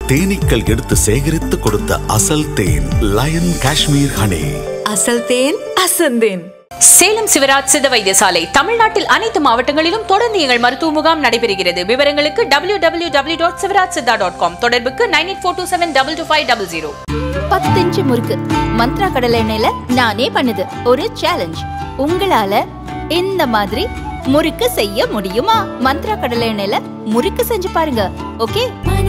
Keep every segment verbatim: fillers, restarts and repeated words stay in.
தேனீக்கள் எடுத்து சேகரித்து கொடுத்த அசல் தேன் லயன் காஷ்மீர் ஹனி. அசல் தேன் அசந்தேன். சேலம் சிவராஜ் சித்த வைத்தியசாலை தமிழ்நாட்டில் அனைத்து மாவட்டங்களிலும் தொடர்ந்து எங்கள் மருத்துவ முகாம் நடைபெறுகிறது. விவரங்களுக்கு W W W dot Sivaraj Siddha dot com. தொடர்புக்கு nine eight four two seven double two five double zero. பத்து இன்ச்சு முறுக்கு மந்த்ரா கடலை எண்ணெயில நானே பண்ணுது ஒரு சேலஞ்ச். உங்களால இந்த மாதிரி முறுக்கு செய்ய முடியுமா? மந்த்ரா கடலை எண்ணெயில முறுக்கு செஞ்சு பாருங்க. ஓகே.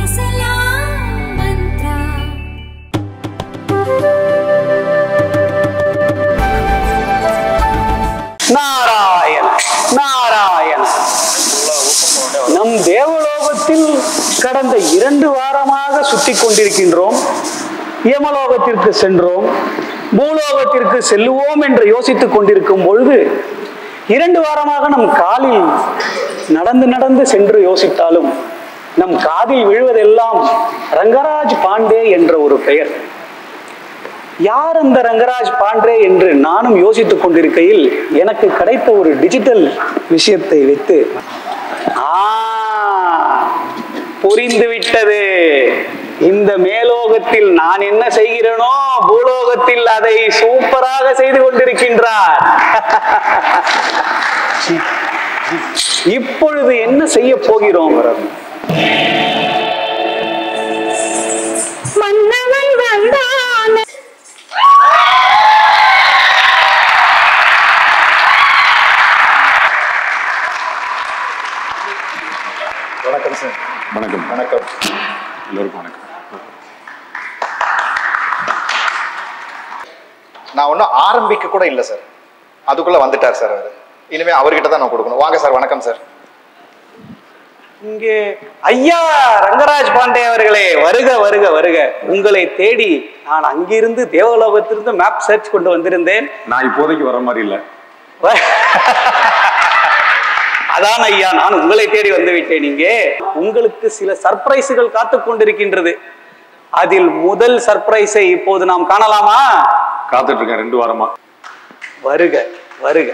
நாராயண நாராயண. நம் தேவலோகத்தில் கடந்த இரண்டு வாரமாக சுத்தி கொண்டிருக்கின்றோம். யமலோகத்திற்கு சென்றோம், பூலோகத்திற்கு செல்லுவோம் என்று யோசித்துக் கொண்டிருக்கும் பொழுது இரண்டு வாரமாக நம் காலில் நடந்து நடந்து சென்று யோசித்தாலும் நம் காதில் விழுவதெல்லாம் ரங்கராஜ் பாண்டே என்ற ஒரு பெயர். யார் அந்த ரங்கராஜ் பாண்டே என்று நானும் யோசித்துக் கொண்டிருக்கையில் எனக்கு கிடைத்த ஒரு டிஜிட்டல் விஷயத்தை வைத்து புரிந்து விட்டது. இந்த மேலோகத்தில் நான் என்ன செய்கிறேனோ பூலோகத்தில் அதை சூப்பராக செய்து கொண்டிருக்கின்றார். இப்பொழுது என்ன செய்ய போகிறோம்? மன்னவன் வந்தான். வணக்கம் சார். வணக்கம். வணக்கம் எல்லோருக்கும் வணக்கம். நான் ஒன்றும் ஆரம்பிக்க கூட இல்லை சார், அதுக்குள்ள வந்துட்டார் சார் அவர். இனிமே அவர்கிட்ட தான் நான் கொடுக்கணும். வாங்க சார். வணக்கம் சார். இங்கே ஐயா ரங்கராஜ் பாண்டே அவர்களே, வருக வருக வருக. உங்களை தேடி நான் அங்கிருந்து தேவலோகத்திலிருந்து மேப் சர்ச் கொண்டு வந்திருந்தேன். நான் இப்போதைக்கு வர மாதிரி இல்லை. அதான் ஐயா, நான் உங்களை தேடி வந்து விட்டேன். இங்கே உங்களுக்கு சில சர்ப்ரைஸுகள் காத்து கொண்டிருக்கின்றது. அதில் முதல் சர்ப்ரைஸை இப்போது நாம் காணலாமா? காத்துட்டு இருக்கேன் ரெண்டு வாரமா. வருக வருக.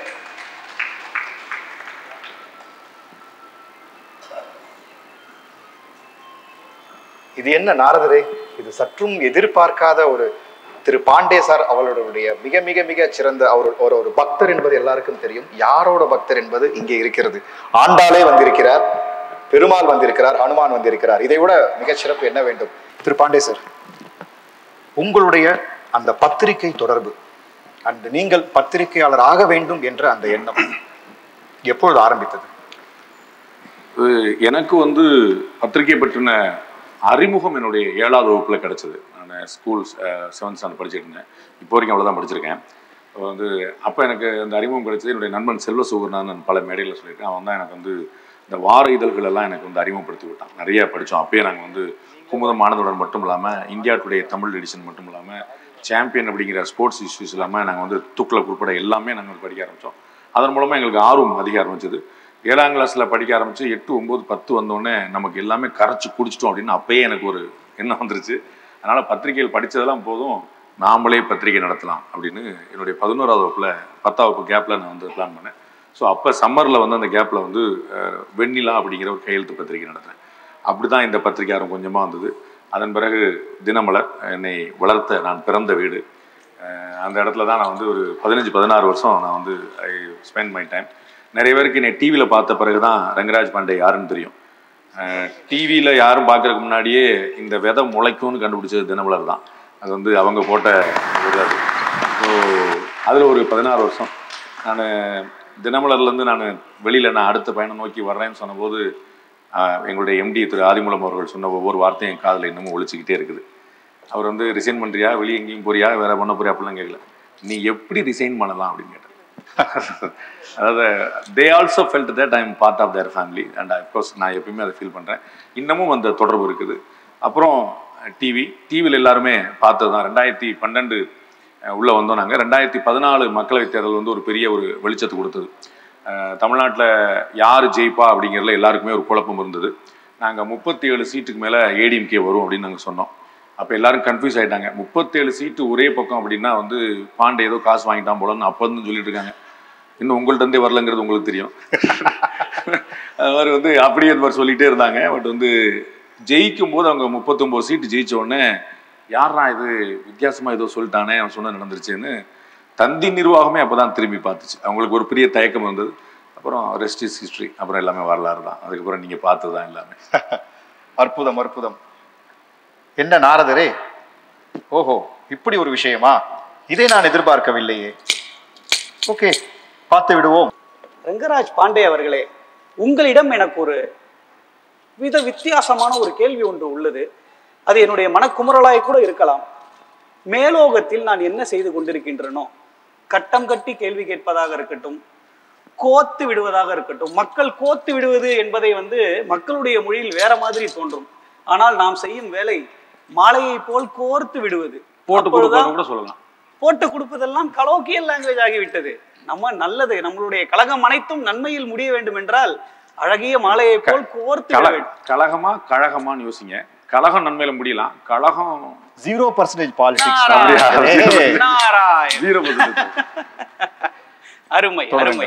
இது என்ன நாரதரே, இது சற்றும் எதிர்பார்க்காத ஒரு திரு பாண்டே சார் அவர்களுடைய மிக மிக மிக சிறந்த அவர் ஒரு ஒரு பக்தர் என்பது எல்லாருக்கும் தெரியும். யாரோட பக்தர் என்பது இங்கே இருக்கிறது. ஆண்டாளே வந்திருக்கிறார், பெருமாள் வந்திருக்கிறார், ஹனுமான் வந்திருக்கிறார். இதை விட மிகச் சிறப்பு என்ன வேண்டும்? திரு பாண்டே சார், உங்களுடைய அந்த பத்திரிகை தொடர்பு அண்ட் நீங்கள் பத்திரிகையாளர் ஆக வேண்டும் என்ற அந்த எண்ணம் எப்பொழுது ஆரம்பித்தது? எனக்கு வந்து பத்திரிகை பற்றின அறிமுகம் என்னுடைய ஏழாவது வகுப்புல கிடைச்சது. நான் ஸ்கூல் செவன்த் ஸ்டாண்டர்ட் படிச்சுட்டு இருந்தேன். இப்போ வரைக்கும் அவ்வளோதான் படிச்சிருக்கேன். வந்து அப்போ எனக்கு அந்த அறிமுகம் கிடைச்சது என்னுடைய நண்பன் செல்வ சுகர்னான்னு நான் பல மேடையில் சொல்லியிருக்கேன். அவன் தான் எனக்கு வந்து இந்த வார இதழ்கள் எல்லாம் எனக்கு வந்து அறிமுகப்படுத்தி விட்டான். நிறைய படித்தோம். அப்பயே நாங்கள் வந்து குமுதம் ஆனந்தவுடன் மட்டும் இல்லாமல் இந்தியா டுடே தமிழ் எடிஷன் மட்டும் இல்லாமல் சாம்பியன் அப்படிங்கிற ஸ்போர்ட்ஸ் இஷ்யூஸ் இல்லாமல் நாங்கள் வந்து துக்ளக் உட்பட எல்லாமே நாங்கள் படிக்க ஆரம்பித்தோம். அதன் மூலமாக எங்களுக்கு ஆர்வம் அதிக ஆரம்பிச்சது. ஏழாம் கிளாஸில் படிக்க ஆரம்பித்து எட்டு ஒம்பது பத்து வந்தோடனே நமக்கு எல்லாமே கரைச்சி குடிச்சிட்டோம் அப்படின்னு அப்பயே எனக்கு ஒரு எண்ணம் வந்துருச்சு. அதனால் பத்திரிகைகள் படித்ததெல்லாம் போதும், நாமளே பத்திரிகை நடத்தலாம் அப்படின்னு என்னுடைய பதினோராவது வகுப்பில் பத்தாவது வகுப்பு கேப்பில் நான் வந்து பிளான் பண்ணேன். ஸோ அப்போ சம்மரில் வந்து அந்த கேப்பில் வந்து வெண்ணிலா அப்படிங்கிற ஒரு கையெழுத்து பத்திரிகை நடத்தினேன். அப்படி தான் இந்த பத்திரிகை ஆரம் கொஞ்சமாக வந்தது. அதன் பிறகு தினமலர் என்னை வளர்த்த நான் பிறந்த வீடு. அந்த இடத்துல தான் நான் வந்து ஒரு பதினஞ்சு பதினாறு வருஷம் நான் வந்து ஐ ஸ்பெண்ட் மை டைம். நிறைய பேருக்கு என்னை டிவியில் பார்த்த பிறகு தான் ரங்கராஜ் பாண்டே யாருன்னு தெரியும். டிவியில் யாரும் பார்க்கறதுக்கு முன்னாடியே இந்த விதை முளைக்கும்னு கண்டுபிடிச்சது தினமலர் தான். அது வந்து அவங்க போட்ட ஒரு. ஸோ அதில் ஒரு பதினாறு வருஷம் நான் தினமலர்லேருந்து நான் வெளியில் நான் அடுத்த பயணம் நோக்கி வர்றேன்னு சொன்னபோது எங்களுடைய எம்டி திரு ஆதிமூலம் அவர்கள் சொன்ன ஒவ்வொரு வார்த்தையும் என் காதில் இன்னமும் ஒழிச்சிக்கிட்டே இருக்குது. அவர் வந்து ரிசைன் பண்ணுறியா, வெளியே எங்கேயும் போறியா, வேறு பண்ண போறியா அப்படிலாம் கேட்கல. நீ எப்படி ரிசைன் பண்ணலாம் அப்படின்னு கேட்டேன். அதாவது they also felt that I am part of their family and of course நான் எப்பயுமே அதை ஃபீல் பண்ணுறேன். இன்னமும் அந்த தொடர்பு இருக்குது. அப்புறம் டிவி டிவியில் எல்லாருமே பார்த்தது தான். ரெண்டாயிரத்தி பன்னெண்டு உள்ளே வந்தோம் நாங்கள். ரெண்டாயிரத்தி பதினாலு மக்களவைத் தேர்தல் வந்து ஒரு பெரிய ஒரு வெளிச்சத்தை கொடுத்தது. தமிழ்நாட்டில் யார் ஜெயிப்பா அப்படிங்கிறதுல எல்லாருக்குமே ஒரு குழப்பம் இருந்தது. நாங்கள் முப்பத்தி ஏழு சீட்டுக்கு மேலே ஏடிஎம்கே வரும் அப்படின்னு நாங்கள் சொன்னோம். அப்போ எல்லாரும் கன்ஃபியூஸ் ஆகிட்டாங்க. முப்பத்தேழு சீட்டு ஒரே பக்கம் அப்படின்னா வந்து பாண்டே ஏதோ காசு வாங்கிட்டான் போலன்னு அப்போ வந்து சொல்லிட்டு இருக்காங்க. இன்னும் உங்கள்கிட்டருந்தே வரலங்கிறது உங்களுக்கு தெரியும். அது மாதிரி வந்து அப்படியே இது மாதிரி சொல்லிகிட்டே இருந்தாங்க. பட் வந்து ஜெயிக்கும் போது அவங்க முப்பத்தொம்போது சீட்டு ஜெயிச்ச உடனே யாரா இது வித்தியாசமா ஏதோ சொல்லிட்டானே அவன் சொன்ன நடந்துருச்சுன்னு தந்தி நிர்வாகமே அப்பதான் திரும்பி பார்த்துச்சு. அவங்களுக்கு ஒரு பெரிய தயக்கம் இருந்தது. அப்புறம் ரெஸ்ட் இஸ் ஹிஸ்டரி, அப்புறம் எல்லாமே வரலாறு தான். அதுக்கப்புறம் நீங்க பார்த்ததுதான் எல்லாமே. அற்புதம் அற்புதம். என்ன நாரதரே, ஓஹோ இப்படி ஒரு விஷயமா, இதை நான் எதிர்பார்க்கவில்லையே. ஓகே, பார்த்து விடுவோம். ரங்கராஜ் பாண்டே அவர்களே, உங்களிடம் எனக்கு ஒரு வித வித்தியாசமான ஒரு கேள்வி ஒன்று உள்ளது. அது என்னுடைய மனக்குமுறலாய் கூட இருக்கலாம். மேலோகத்தில் நான் என்ன செய்து கொண்டிருக்கின்றனோ, கட்டம் கட்டி கேள்வி கேட்பதாக இருக்கட்டும், கோத்து விடுவதாக இருக்கட்டும். மக்கள் கோத்து விடுவது என்பதை வந்து மக்களுடைய மொழியில் வேற மாதிரி தோன்றும். ஆனால் நாம் செய்யும் வேலை மாலையை போல் கோர்த்து விடுவது. போட்டு கூட சொல்லலாம். போட்டு கொடுப்பதெல்லாம் கலோக்கியல் லாங்குவேஜ் ஆகிவிட்டது. நம்ம நல்லது, நம்மளுடைய கழகம் அனைத்தும் நன்மையில் முடிய வேண்டும் என்றால் அழகிய மாலையை போல் கோர்த்து விட வேண்டும். கழகமா கழகமான்னு யோசிங்க. கழகம் நன்மையில முடியலாம், கழகம் ஜீரோ பர்சன்டேஜ் பாலிடிக்ஸ். அருமை அருமை.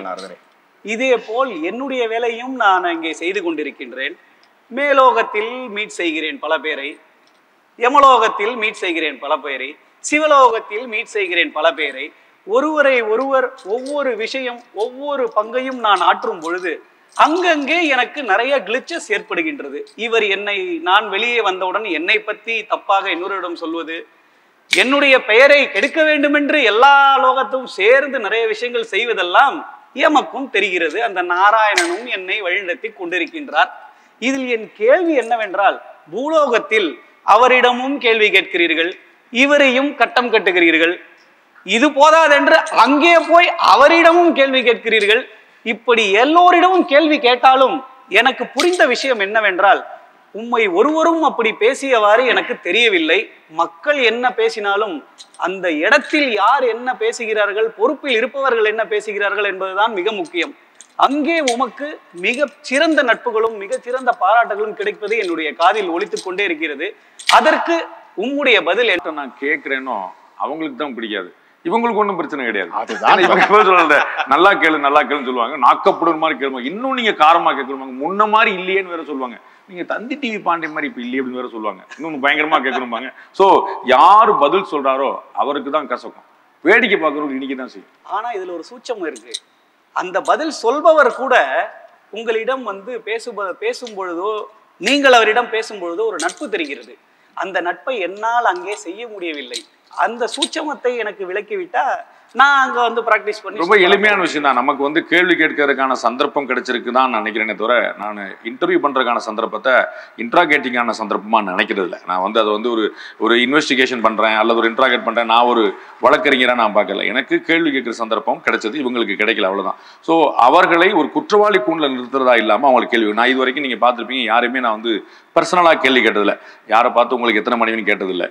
இதே போல் என்னுடைய வேலையும் நான் இங்கே செய்து கொண்டிருக்கின்றேன். மேலோகத்தில் மீட் செய்கிறேன் பல பேரை, யமலோகத்தில் மீட் செய்கிறேன் பல பேரை, சிவலோகத்தில் மீட் செய்கிறேன் பல பேரை. ஒருவரை ஒருவர் ஒவ்வொரு விஷயம் ஒவ்வொரு பங்கையும் நான் ஆற்றும் பொழுது அங்கங்கே எனக்கு நிறைய கிளிச்சஸ் ஏற்படுகின்றது. இவர் என்னை, நான் வெளியே வந்தவுடன் என்னை பற்றி தப்பாக இன்னொருடம் சொல்வது, என்னுடைய பெயரை கெடுக்க வேண்டும் என்று எல்லா லோகத்தும் சேர்ந்து நிறைய விஷயங்கள் செய்வதெல்லாம் எமக்கும் தெரிகிறது. அந்த நாராயணனும் என்னை வழிநடத்தி கொண்டிருக்கின்றார். இதில் என் கேள்வி என்னவென்றால், பூலோகத்தில் அவரிடமும் கேள்வி கேட்கிறீர்கள், இவரையும் கட்டம் கட்டுகிறீர்கள். இது போதாதென்று அங்கே போய் அவரிடமும் கேள்வி கேட்கிறீர்கள். இப்படி எல்லோரிடமும் கேள்வி கேட்டாலும் எனக்கு புரிந்த விஷயம் என்னவென்றால், உம்மை ஒருவரும் அப்படி பேசியவாறு எனக்கு தெரியவில்லை. மக்கள் என்ன பேசினாலும் அந்த இடத்தில் யார் என்ன பேசுகிறார்கள், பொறுப்பில் இருப்பவர்கள் என்ன பேசுகிறார்கள் என்பதுதான் மிக முக்கியம். அங்கே உமக்கு மிக சிறந்த நட்புகளும் மிக சிறந்த பாராட்டுகளும் கிடைப்பது என்னுடைய காதில் ஒலித்துக் கொண்டே இருக்கிறது. அதற்கு உம்முடைய பதில் என்ன? நான் கேட்கிறேனோ அவங்களுக்கு தான் பிடிக்காது, இவங்களுக்கு ஒன்றும் பிரச்சனை கிடையாது. அதுதான் நல்லா கேளு நல்லா கேளுன்னு சொல்லுவாங்க, நாக்கப்படுற மாதிரி கேளுவாங்க. இன்னும் நீங்க காரமா கேட்கணுவாங்க, முன்ன மாதிரி இல்லையேன்னு வேற சொல்லுவாங்க. நீங்க தந்தி டிவி பாண்டே மாதிரி இப்ப இல்லையே அப்படின்னு வேற சொல்லுவாங்க. இன்னொன்னு பயங்கரமா கேட்கணும்பாங்க. சோ யாரு பதில் சொல்றாரோ அவருக்கு தான் கசக்கும், வேடிக்கை பார்க்கறவங்க இன்னைக்கு தான் செய்யும். ஆனா இதுல ஒரு சூட்சம் இருக்கு. அந்த பதில் சொல்பவர் கூட உங்களிடம் வந்து பேசுப பேசும் பொழுதோ, நீங்கள் அவரிடம் பேசும் பொழுதோ ஒரு நட்பு தெரிகிறது. அந்த நட்பை என்னால் அங்கே செய்ய முடியவில்லை. அந்த சூட்சமத்தை எனக்கு விளக்கிவிட்டா நான் அங்க வந்து பிராக்டிஸ் பண்ணி. ரொம்ப எளிமையான விஷயம் தான். நமக்கு வந்து கேள்வி கேட்கறதுக்கான சந்தர்ப்பம் கிடைச்சிருக்கு தான் நினைக்கிறேனே தவிர, நான் இன்டர்வியூ பண்றதுக்கான சந்தர்ப்பத்தை இன்ட்ராகேட்டிங்கான சந்தர்ப்பமா நினைக்கிறது இல்லை. நான் வந்து அதை வந்து ஒரு ஒரு இன்வெஸ்டிகேஷன் பண்றேன் அல்லது ஒரு இன்ட்ராகேட் பண்றேன், நான் ஒரு வழக்கறிஞராக நான் பார்க்கல. எனக்கு கேள்வி கேட்கிற சந்தர்ப்பம் கிடைச்சது, இவங்களுக்கு கிடைக்கல, அவ்வளவுதான். ஸோ அவர்களை ஒரு குற்றவாளி கூண்டில் நிறுத்துறதா இல்லாம அவங்களுக்கு கேள்வி. நான் இது வரைக்கும் நீங்க பார்த்துருப்பீங்க, யாருமே நான் வந்து பர்சனலா கேள்வி கேட்டதில்லை. யாரை பார்த்து உங்களுக்கு எத்தனை மனைவின்னு கேட்டதில்லை,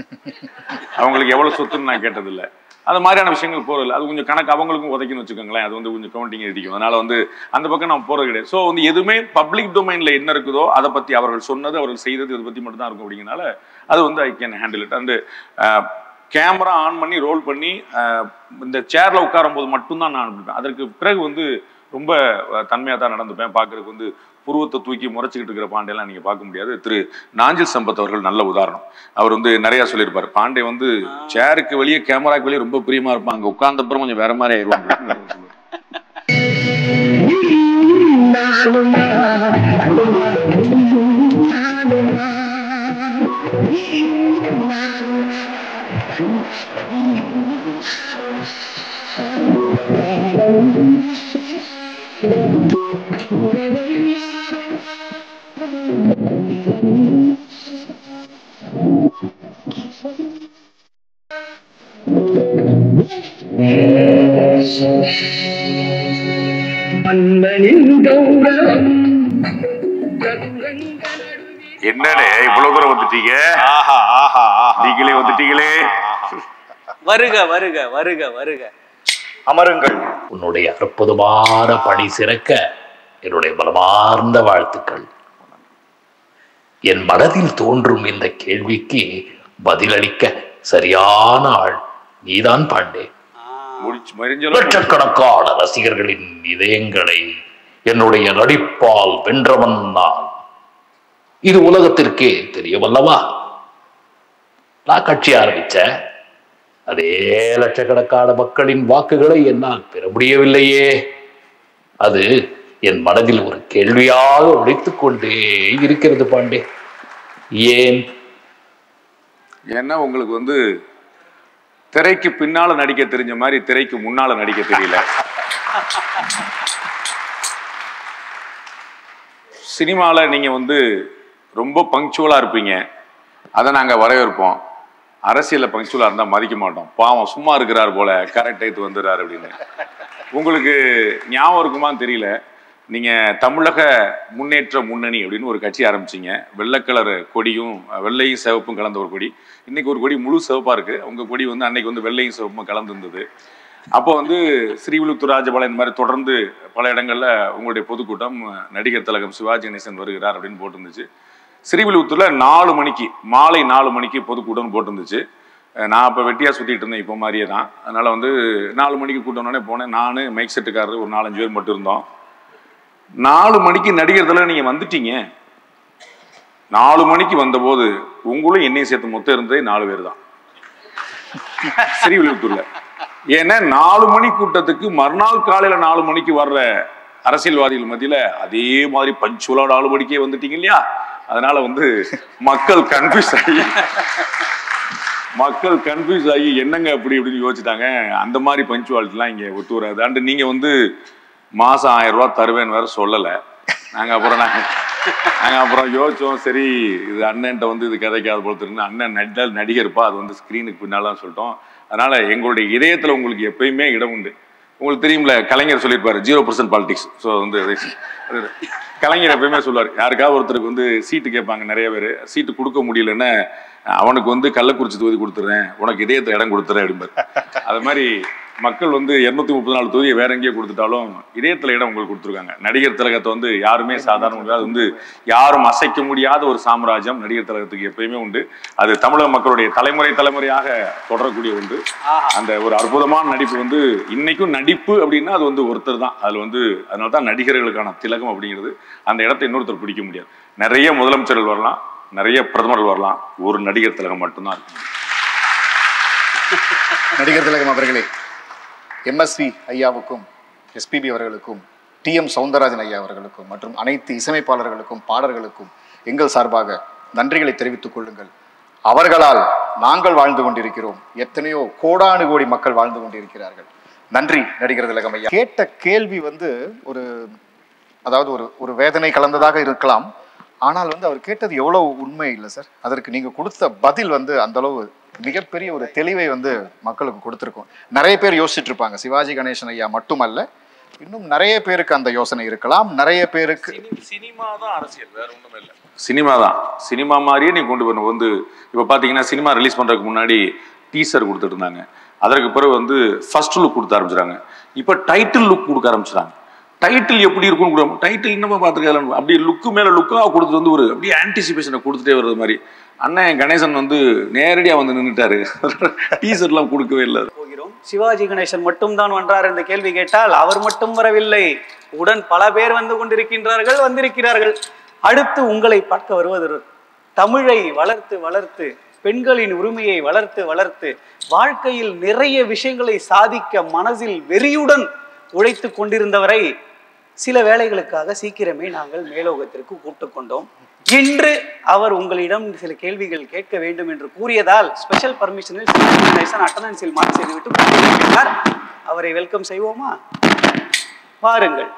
அவங்களுக்கு எவ்வளவு சொத்துன்னு நான் கேட்டதில்லை. அது மாதிரியான விஷயங்கள் போறதில்லை. அது கொஞ்சம் கணக்கு அவங்களுக்கும் உதைக்குன்னு வச்சுக்கோங்களேன். அது வந்து கொஞ்சம் கவுண்டிங் இடிக்கும். அதனால வந்து அந்த பக்கம் நான் போறது கிடையாது. ஸோ வந்து எதுவுமே பப்ளிக் டொமைன்ல என்ன இருக்குதோ அதை பத்தி அவர்கள் சொன்னது அவர்கள் செய்தது இதை பத்தி மட்டும் தான் இருக்கும். அப்படிங்கிறனால அது வந்து I can handle it. And camera on பண்ணி ரோல் பண்ணி இந்த சேர்ல உட்காரும் போது மட்டும்தான் நான் அனுப்பிப்பேன். அதற்கு பிறகு வந்து ரொம்ப தன்மையாக தான் நடந்துப்பேன். பார்க்கறதுக்கு வந்து புருவத்தை தூக்கி முறைச்சிக்கிட்டு இருக்கிற பாண்டியெல்லாம் நீங்க பார்க்க முடியாது. திரு நாஞ்சில் சம்பத் அவர்கள் நல்ல உதாரணம். அவர் வந்து நிறைய சொல்லியிருப்பார், பாண்டே வந்து சேருக்கு வெளியே கேமராக்கு வெளியே ரொம்ப பிரியமா இருப்பான், அங்க உட்கார்ந்த அப்புறம் கொஞ்சம் வேற மாதிரி ஆயிடுவாங்க. என்னடே இவ்வளவு தூரம் வந்துட்டீங்க? நீங்களே வந்துட்டீங்களே. வருக வருக வருக வருக, அமருங்கள். உன்னுடைய அற்புதமான பணி சிறக்க என்னுடைய பலமார்ந்த வாழ்த்துக்கள். என் மனதில் தோன்றும் இந்த கேள்விக்கு பதிலளிக்க சரியான ஆள் நீதான் பாண்டே. லட்சக்கணக்கான ரசிகர்களின் இதயங்களை என்னுடைய நடிப்பால் வென்றவன் நான். இது உலகத்திற்கே தெரியவல்லவா? நான் கட்சி ஆரம்பிச்சேன், அதே லட்சக்கணக்கான மக்களின் வாக்குகளை என்னால் பெற முடியவில்லையே. அது என் மனதில் ஒரு கேள்வியாக ஒழித்துக் கொண்டே இருக்கிறது பாண்டே. ஏன்? ஏன்னா உங்களுக்கு வந்து திரைக்கு பின்னால நடிக்க தெரிஞ்ச மாதிரி திரைக்கு முன்னால நடிக்க தெரியல. சினிமாவில் நீங்க வந்து ரொம்ப பங்க்சுவலா இருப்பீங்க, அதை நாங்க வரவேற்போம். அரசியலில் பங்க்சுவலா இருந்தால் மதிக்க மாட்டோம். பாவம் சும்மா இருக்கிறார் போல, கரெக்ட் டைத்து வந்துடுறாரு அப்படின்னு. உங்களுக்கு ஞாபகம் இருக்குமான்னு தெரியல, நீங்க தமிழக முன்னேற்ற முன்னணி அப்படின்னு ஒரு கட்சி ஆரம்பிச்சீங்க. வெள்ளை கலர் கொடியும் வெள்ளையும் சிவப்பும் கலந்த ஒரு கொடி. இன்னைக்கு ஒரு கொடி முழு சிவப்பா இருக்கு. உங்க கொடி வந்து அன்னைக்கு வந்து வெள்ளையும் சிவப்பும் கலந்து இருந்தது. அப்போ வந்து ஸ்ரீவில்லிபுத்தூர் ராஜபாளையம் இந்த மாதிரி தொடர்ந்து பல இடங்கள்ல உங்களுடைய பொதுக்கூட்டம் நடிகர் திலகம் சிவாஜி கணேசன் வருகிறார் அப்படின்னு போட்டுருந்துச்சு. ஸ்ரீவில்லிபுத்தூர்ல நாலு மணிக்கு மாலை நாலு மணிக்கு பொதுக்கூட்டம் போட்டுருந்துச்சு. நான் இப்போ வெட்டியா சுத்திட்டு இருந்தேன் இப்போ மாதிரியே தான். அதனால வந்து நாலு மணிக்கு கூட்டணுன்னே போனேன். நான் மைக் செட்டுக்காரர் ஒரு நாலஞ்சு பேர் மட்டும் இருந்தோம். நாலு மணிக்கு நடிகர் திலகம் நீங்க வந்துட்டீங்க. நாலு மணிக்கு வந்தபோது உங்களும் என்னையும் சேர்த்து மொத்தம் இருந்ததே நாலு பேர் தான் ஸ்ரீவில்லிபுத்தூர்ல. ஏன்னா நாலு மணி கூட்டத்துக்கு மறுநாள் காலையில நாலு மணிக்கு வர்ற அரசியல்வாதிகள் மத்தியில அதே மாதிரி பஞ்சுவலா நாலு மணிக்கே வந்துட்டீங்க இல்லையா? அதனால வந்து மக்கள் கன்ஃபியூஸ் ஆகி மக்கள் கன்ஃபியூஸ் ஆகி என்னங்க அப்படி அப்படின்னு யோசிச்சுட்டாங்க. அந்த மாதிரி பஞ்சுவாலிட்டிலாம் இங்க ஒத்து வராது. அண்டு நீங்க வந்து மாசம் ஆயிரம் ரூபாய் தருவேன்னு வேற சொல்லலை. நாங்க அப்புறம் நாங்க நாங்க அப்புறம் யோசிச்சோம், சரி இது அண்ணன்ட்ட வந்து இது கதைக்காத போல தெரிஞ்சு அண்ணன் நடிகர் நடிகர்ப்பா, அது வந்து ஸ்கிரீனுக்கு பின்னாலாம் சொல்லிட்டோம். அதனால எங்களுடைய இதயத்துல உங்களுக்கு எப்பயுமே இடம் உண்டு. உங்களுக்கு தெரியும்ல, கலைஞர் சொல்லியிருப்பாரு ஜீரோ பர்சன்ட் பாலிடிக்ஸ். ஸோ வந்து கலைஞர் எப்பயுமே சொல்லுவார், யாருக்காவது ஒருத்தருக்கு வந்து சீட்டு கேட்பாங்க நிறைய பேர், சீட்டு கொடுக்க முடியலன்னா அவனுக்கு வந்து கள்ளக்குறிச்சி தொகுதி கொடுத்துறேன், உனக்கு இதயத்தை இடம் கொடுத்துறேன் அப்படிம்பாரு. அது மாதிரி மக்கள் வந்து இருநூத்தி முப்பத்தி நாலு தொகுதியை வேற எங்கேயே கொடுத்துட்டாலும் இதயத்துல இடம் உங்களுக்கு கொடுத்துருக்காங்க. நடிகர் திலகத்தை வந்து யாருமே சாதாரண, அது வந்து யாரும் அசைக்க முடியாத ஒரு சாம்ராஜ்யம் நடிகர் திலகத்துக்கு எப்பயுமே உண்டு. அது தமிழக மக்களுடைய தலைமுறை தலைமுறையாக தொடரக்கூடிய உண்டு. அந்த ஒரு அற்புதமான நடிப்பு வந்து இன்னைக்கும் நடிப்பு அப்படின்னா அது வந்து ஒருத்தர் தான். அதுல வந்து அதனால தான் நடிகர்களுக்கான திலகம் அப்படிங்கிறது. அந்த இடத்தை இன்னொருத்தர் பிடிக்க முடியாது. நிறைய முதலமைச்சர்கள் வரலாம், நிறைய பிரதமர்கள் வரலாம், ஒரு நடிகர் திலகம் மட்டும்தான் இருக்கு. நடிகர் திலகம் அவர்களே, எம்எஸ்வி ஐயாவுக்கும் எஸ்பிபி அவர்களுக்கும் டி எம் சௌந்தரராஜன் ஐயா அவர்களுக்கும் மற்றும் அனைத்து இசையமைப்பாளர்களுக்கும் பாடல்களுக்கும் எங்கள் சார்பாக நன்றிகளை தெரிவித்துக் கொள்ளுங்கள். அவர்களால் நாங்கள் வாழ்ந்து கொண்டிருக்கிறோம். எத்தனையோ கோடானு கோடி மக்கள் வாழ்ந்து கொண்டிருக்கிறார்கள். நன்றி நடிகர் திலகம் ஐயா. கேட்ட கேள்வி வந்து ஒரு அதாவது ஒரு ஒரு வேதனை கலந்ததாக இருக்கலாம். ஆனால் வந்து அவர் கேட்டது எவ்வளவு உண்மை இல்லை சார். அதற்கு நீங்க கொடுத்த பதில் வந்து அந்த அளவு மிகப்பெரிய ஒரு தெளிவை வந்து மக்களுக்கு கொடுத்துருக்கோம். நிறைய பேர் யோசிச்சுட்டு இருப்பாங்க, சிவாஜி கணேசன் ஐயா மட்டுமல்ல, இன்னும் நிறைய பேருக்கு அந்த யோசனை இருக்கலாம். நிறைய பேருக்கு சினிமா தான் அரசியல், வேற ஒண்ணுமே இல்லை. சினிமா தான், சினிமா மாதிரியே நீ கொண்டு வரணும். வந்து இப்போ பார்த்தீங்கன்னா சினிமா ரிலீஸ் பண்ணுறதுக்கு முன்னாடி டீசர் கொடுத்துட்டு இருந்தாங்க. அதற்கு பிறகு வந்து ஃபர்ஸ்ட் லுக் கொடுத்த ஆரம்பிச்சிட்டாங்க. இப்போ டைட்டில் லுக் கொடுக்க ஆரம்பிச்சிட்டாங்க. டைட்டில் எப்படி இருக்குன்னு டைட்டில் இன்னமும் பார்த்துக்கலாம். அப்படியே லுக்கு மேலே லுக்காக கொடுத்துட்டு வந்து ஒரு அப்படியே ஆன்டிசிபேஷனை கொடுத்துட்டே வர்றது மாதிரி. அண்ணன் கணேசன் வந்து நேரடியாக வந்து நின்றுட்டாரு, டீசர்லாம் கொடுக்கவே இல்லை. போகிறோம், சிவாஜி கணேசன் மட்டும் தான் வந்தார் என்ற கேள்வி கேட்டால் அவர் மட்டும் வரவில்லை, உடன் பல பேர் வந்து கொண்டிருக்கின்றார்கள், வந்திருக்கிறார்கள். அடுத்து உங்களை பார்க்க வருவது தமிழை வளர்த்து வளர்த்து பெண்களின் உரிமையை வளர்த்து வளர்த்து வாழ்க்கையில் நிறைய விஷயங்களை சாதிக்க மனதில் வெறியுடன் உழைத்து கொண்டிருந்தவரை சில வேலைகளுக்காக சீக்கிரமே நாங்கள் மேலோகத்திற்கு கூப்பிட்டு கொண்டோம். இன்று அவர் உங்களிடம் சில கேள்விகள் கேட்க வேண்டும் என்று கூறியதால் ஸ்பெஷல் பர்மிஷனில் அட்டண்டன்ஸில் மார்க் செய்துவிட்டு கூறியிருக்கிறார். அவரை வெல்கம் செய்வோமா? வாருங்கள்.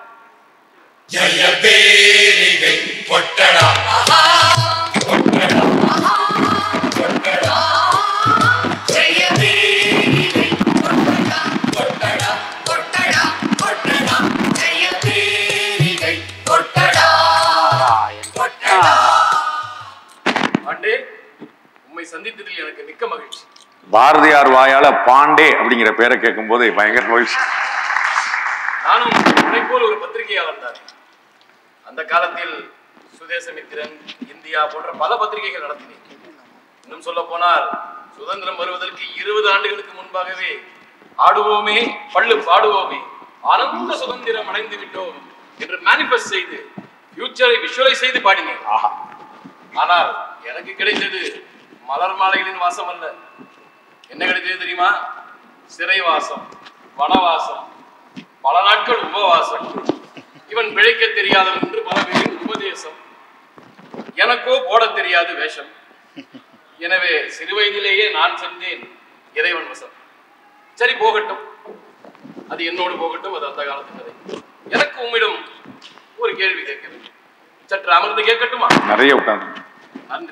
சந்தித்ததில் எனக்கு மிக்க மகிழ்ச்சி. பாரதியார் வாயால பாண்டே அப்படிங்கிற பேரை கேட்கும் போது பயங்கர மகிழ்ச்சி. நானும் உன்னை போல் ஒரு பத்திரிகையாளர் தான். அந்த காலத்தில் சுதேசமித்திரன், இந்தியா போன்ற பல பத்திரிகைகள் நடத்தினேன். இன்னும் சொல்ல போனால் சுதந்திரம் வருவதற்கு இருபது ஆண்டுகளுக்கு முன்பாகவே ஆடுவோமே பள்ளு பாடுவோமே ஆனந்த சுதந்திரம் அடைந்து விட்டோம் என்று மேனிஃபெஸ்ட் செய்து ஃபியூச்சரை விஷுவலைஸ் செய்து பாடினேன். ஆனால் எனக்கு கிடைத்தது மலர் மாலைகளின் வாசம் அல்ல. என்ன கிடைத்தது தெரியுமா? சிறை வாசம், வனவாசம், பல நாட்கள் உபவாசம், இவன் பிழைக்க தெரியாதவன் என்று பல பேரின் உபதேசம், எனக்கோ போட தெரியாது வேஷம். எனவே சிறு வயதிலேயே நான் சென்றேன் இறைவன் வசம். சரி போகட்டும், அது என்னோடு போகட்டும், அது அந்த காலத்து கதை. எனக்கு உம்மிடம் ஒரு கேள்வி கேட்கிறேன். சற்று அமர்ந்து கேட்கட்டுமா? நிறைய உட்கார்ந்து. நன்றி.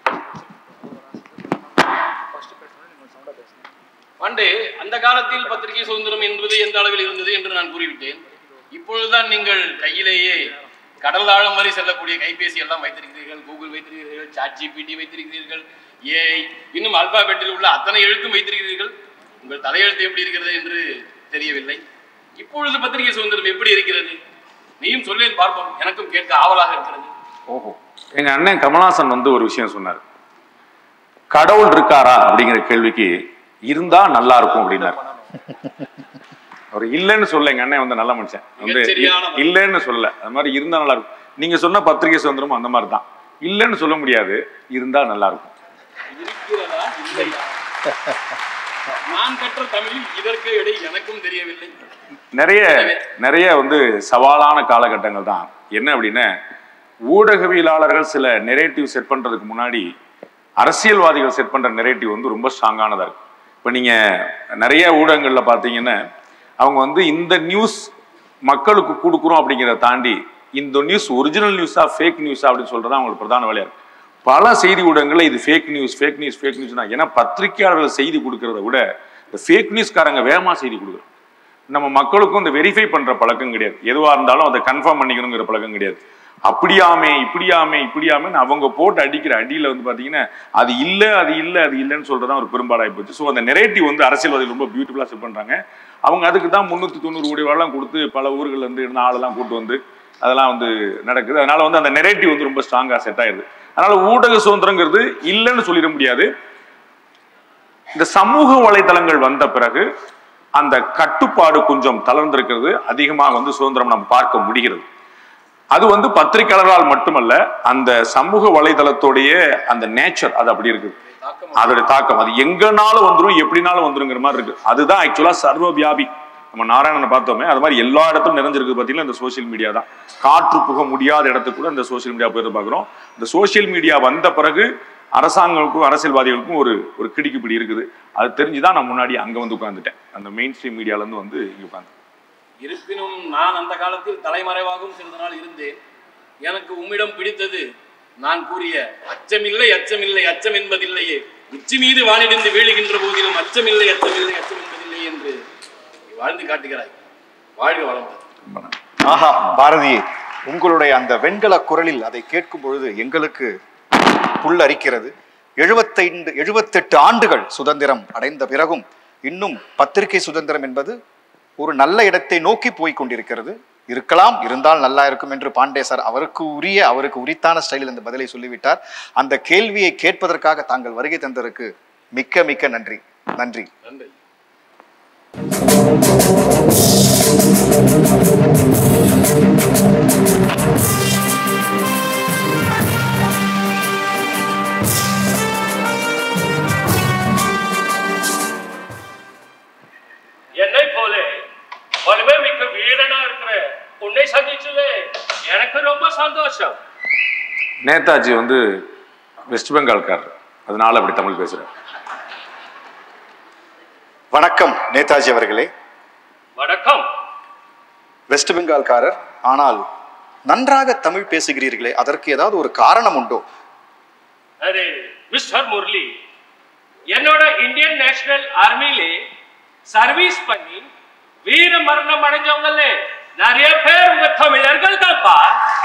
பண்டே அந்த காலத்தில் பத்திரிகை சுதந்திரம் என்பது எந்த அளவில் இருந்தது என்று நான் கூறிவிட்டேன். இப்பொழுதுதான் நீங்கள் கையிலேயே கடல் ஆழம் வரை செல்லக்கூடிய கைபேசி எல்லாம் வைத்திருக்கிறீர்கள், கூகுள் வைத்திருக்கிறீர்கள், சாட் ஜிபிடி வைத்திருக்கிறீர்கள், ஏஐ, இன்னும் அல்பாபெட்டில் உள்ள அத்தனை எழுத்தும் வைத்திருக்கிறீர்கள். உங்கள் தலையெழுத்து எப்படி இருக்கிறது என்று தெரியவில்லை. இப்பொழுது பத்திரிகை சுதந்திரம் எப்படி இருக்கிறது? நீயும் சொல்லேன் பார்ப்போம், எனக்கும் கேட்க ஆவலாக இருக்கிறது. ஓஹோ, எங்க அண்ணன் கமலஹாசன் வந்து ஒரு விஷயம் சொன்னார். கடவுள் இருக்காரா அப்படிங்கிற கேள்விக்கு இருந்தா நல்லா இருக்கும் அப்படின்னாரு. அவர் இல்லைன்னு சொல்ல, எங்க அண்ணன் வந்து நல்ல மனுஷன் வந்து இல்லைன்னு சொல்ல, அது மாதிரி இருந்தா நல்லா இருக்கும். நீங்க சொன்ன பத்திரிகை சுதந்திரமும் அந்த மாதிரி தான், இல்லைன்னு சொல்ல முடியாது, இருந்தா நல்லா இருக்கும். இருக்கிறதா இல்லையா? நான் கற்ற தமிழில் இதற்கு இடை எனக்கும் தெரியவில்லை. நிறைய நிறைய வந்து சவாலான காலகட்டங்கள் தான். என்ன அப்படின்னா, ஊடகவியலாளர்கள் சில நெரேட்டிவ் செட் பண்றதுக்கு முன்னாடி அரசியல்வாதிகள் செட் பண்ற நெரேட்டிவ் வந்து ரொம்ப ஸ்ட்ராங்கானதா இருக்கு. இப்போ நீங்க நிறைய ஊடகங்கள்ல பார்த்தீங்கன்னா, அவங்க வந்து இந்த நியூஸ் மக்களுக்கு கொடுக்குறோம் அப்படிங்கிறத தாண்டி இந்த நியூஸ் ஒரிஜினல் நியூஸா ஃபேக் நியூஸா அப்படின்னு சொல்றது அவங்களுக்கு பிரதான வேலையா இருக்கு. பல செய்தி ஊடகங்கள்ல இது fake news fake news fake news தான். ஏன்னா பத்திரிகையாளர்கள் செய்தி கொடுக்கறத விட இந்த ஃபேக் நியூஸ்காரங்க வேகமா செய்தி கொடுக்குறோம். நம்ம மக்களுக்கும் இந்த வெரிஃபை பண்ற பழக்கம் கிடையாது. எதுவாக இருந்தாலும் அதை கன்ஃபார்ம் பண்ணிக்கணுங்கிற பழக்கம் கிடையாது. அப்படியாமே இப்படியாமே இப்படியாமே அவங்க போட்டு அடிக்கிற அடியில் வந்து பார்த்தீங்கன்னா அது இல்லை அது இல்லை அது இல்லைன்னு சொல்றதான் ஒரு பெரும்பாடாகி போச்சு. ஸோ அந்த நெரேட்டிவ் வந்து அரசியல்வாதிகள் ரொம்ப பியூட்டிஃபுல்லாக செட் பண்ணுறாங்க. அவங்க அதுக்கு தான் முந்நூற்றி தொண்ணூறு கோடி ரூபாயெல்லாம் கொடுத்து பல ஊர்கள் வந்து இருந்த ஆளெல்லாம் கூட்டு வந்து அதெல்லாம் வந்து நடக்குது. அதனால வந்து அந்த நெரேட்டிவ் வந்து ரொம்ப ஸ்ட்ராங்காக செட் ஆயிடுது. அதனால ஊடக சுதந்திரங்கிறது இல்லைன்னு சொல்லிட முடியாது. இந்த சமூக வலைதளங்கள் வந்த பிறகு அந்த கட்டுப்பாடு கொஞ்சம் தளர்ந்திருக்கிறது. அதிகமாக வந்து சுதந்திரம் நம்ம பார்க்க முடிகிறது. அது வந்து பத்திரிகையாளர்களால் மட்டுமல்ல, அந்த சமூக வலைதளத்தோடைய அந்த நேச்சர் அது அப்படி இருக்குது. அதோட தாக்கம் அது எங்கனாலும் வந்துடும், எப்படினாலும் வந்துருங்கிற மாதிரி இருக்கு. அதுதான் ஆக்சுவலா சர்வ வியாபி. நம்ம நாராயணனை பார்த்தோமே, அது மாதிரி எல்லா இடத்தும் நிறைஞ்சிருக்கு பார்த்தீங்கன்னா இந்த சோசியல் மீடியா தான். காற்று புக முடியாத இடத்துக்கு கூட இந்த சோசியல் மீடியா போய் பார்க்குறோம். இந்த சோசியல் மீடியா வந்த பிறகு அரசாங்கங்களுக்கும் அரசியல்வாதிகளுக்கும் ஒரு ஒரு கிடிக்குப்பிடி இருக்குது. அது தெரிஞ்சுதான் நான் முன்னாடி அங்க வந்து உட்கார்ந்துட்டேன். அந்த மெயின் ஸ்ட்ரீம் மீடியால இருந்து வந்து இங்க உட்கார்ந்து. இருப்பினும் நான் அந்த காலத்தில் தலைமறைவாகவும் சிறிது நாள் இருந்தேன். எனக்கு உம்மிடம் பிடித்தது நான் கூறிய அச்சமில்லை அச்சமில்லை அச்சம் என்பதில்லையே, உச்சி மீது வானிடிந்து வீழுகின்ற போதிலும் அச்சமில்லை அச்சமில்லை அச்சம் என்பதில்லை என்று வாழ்ந்து காட்டுகிறாய். வாழ்க வளம். ஆஹா பாரதி, உங்களுடைய அந்த வெண்கல குரலில் அதை கேட்கும் பொழுது எங்களுக்கு புல் அரிக்கிறது. எழுபத்தைந்து எழுபத்தெட்டு ஆண்டுகள் சுதந்திரம் அடைந்த பிறகும் இன்னும் பத்திரிகை சுதந்திரம் என்பது ஒரு நல்ல இடத்தை நோக்கி போய் கொண்டிருக்கிறது. இருக்கலாம், இருந்தால் நல்லா இருக்கும் என்று பாண்டே சார் அவருக்கு உரிய அவருக்கு உரித்தான ஸ்டைலில் அந்த பதிலை சொல்லிவிட்டார். அந்த கேள்வியை கேட்பதற்காக தாங்கள் வருகை தந்ததற்கு மிக்க மிக்க நன்றி. நன்றி நன்றி. என்னை போல வலிமை மிக்க வீரனா இருக்கிற உன்னை சந்திச்சது எனக்கு ரொம்ப சந்தோஷம். நேதாஜி வந்து வெஸ்ட் பெங்கால்காரர், அதனால அப்படி தமிழ் பேசுறேன். வணக்கம் நேதாஜி அவர்களே. வணக்கம். வெஸ்ட் பெங்கால்காரர், ஆனால் நன்றாக தமிழ் பேசுகிறீர்களே, அதற்கு ஏதாவது ஒரு காரணம் உண்டோ? அரே மிஸ்டர் முரளி, என்னோட இந்தியன் நேஷனல் ஆர்மியிலே சர்வீஸ் பண்ணி வீர மரணம் அடைஞ்சவங்களே நிறைய பேர் உங்க தமிழர்கள் தான்ப்பா.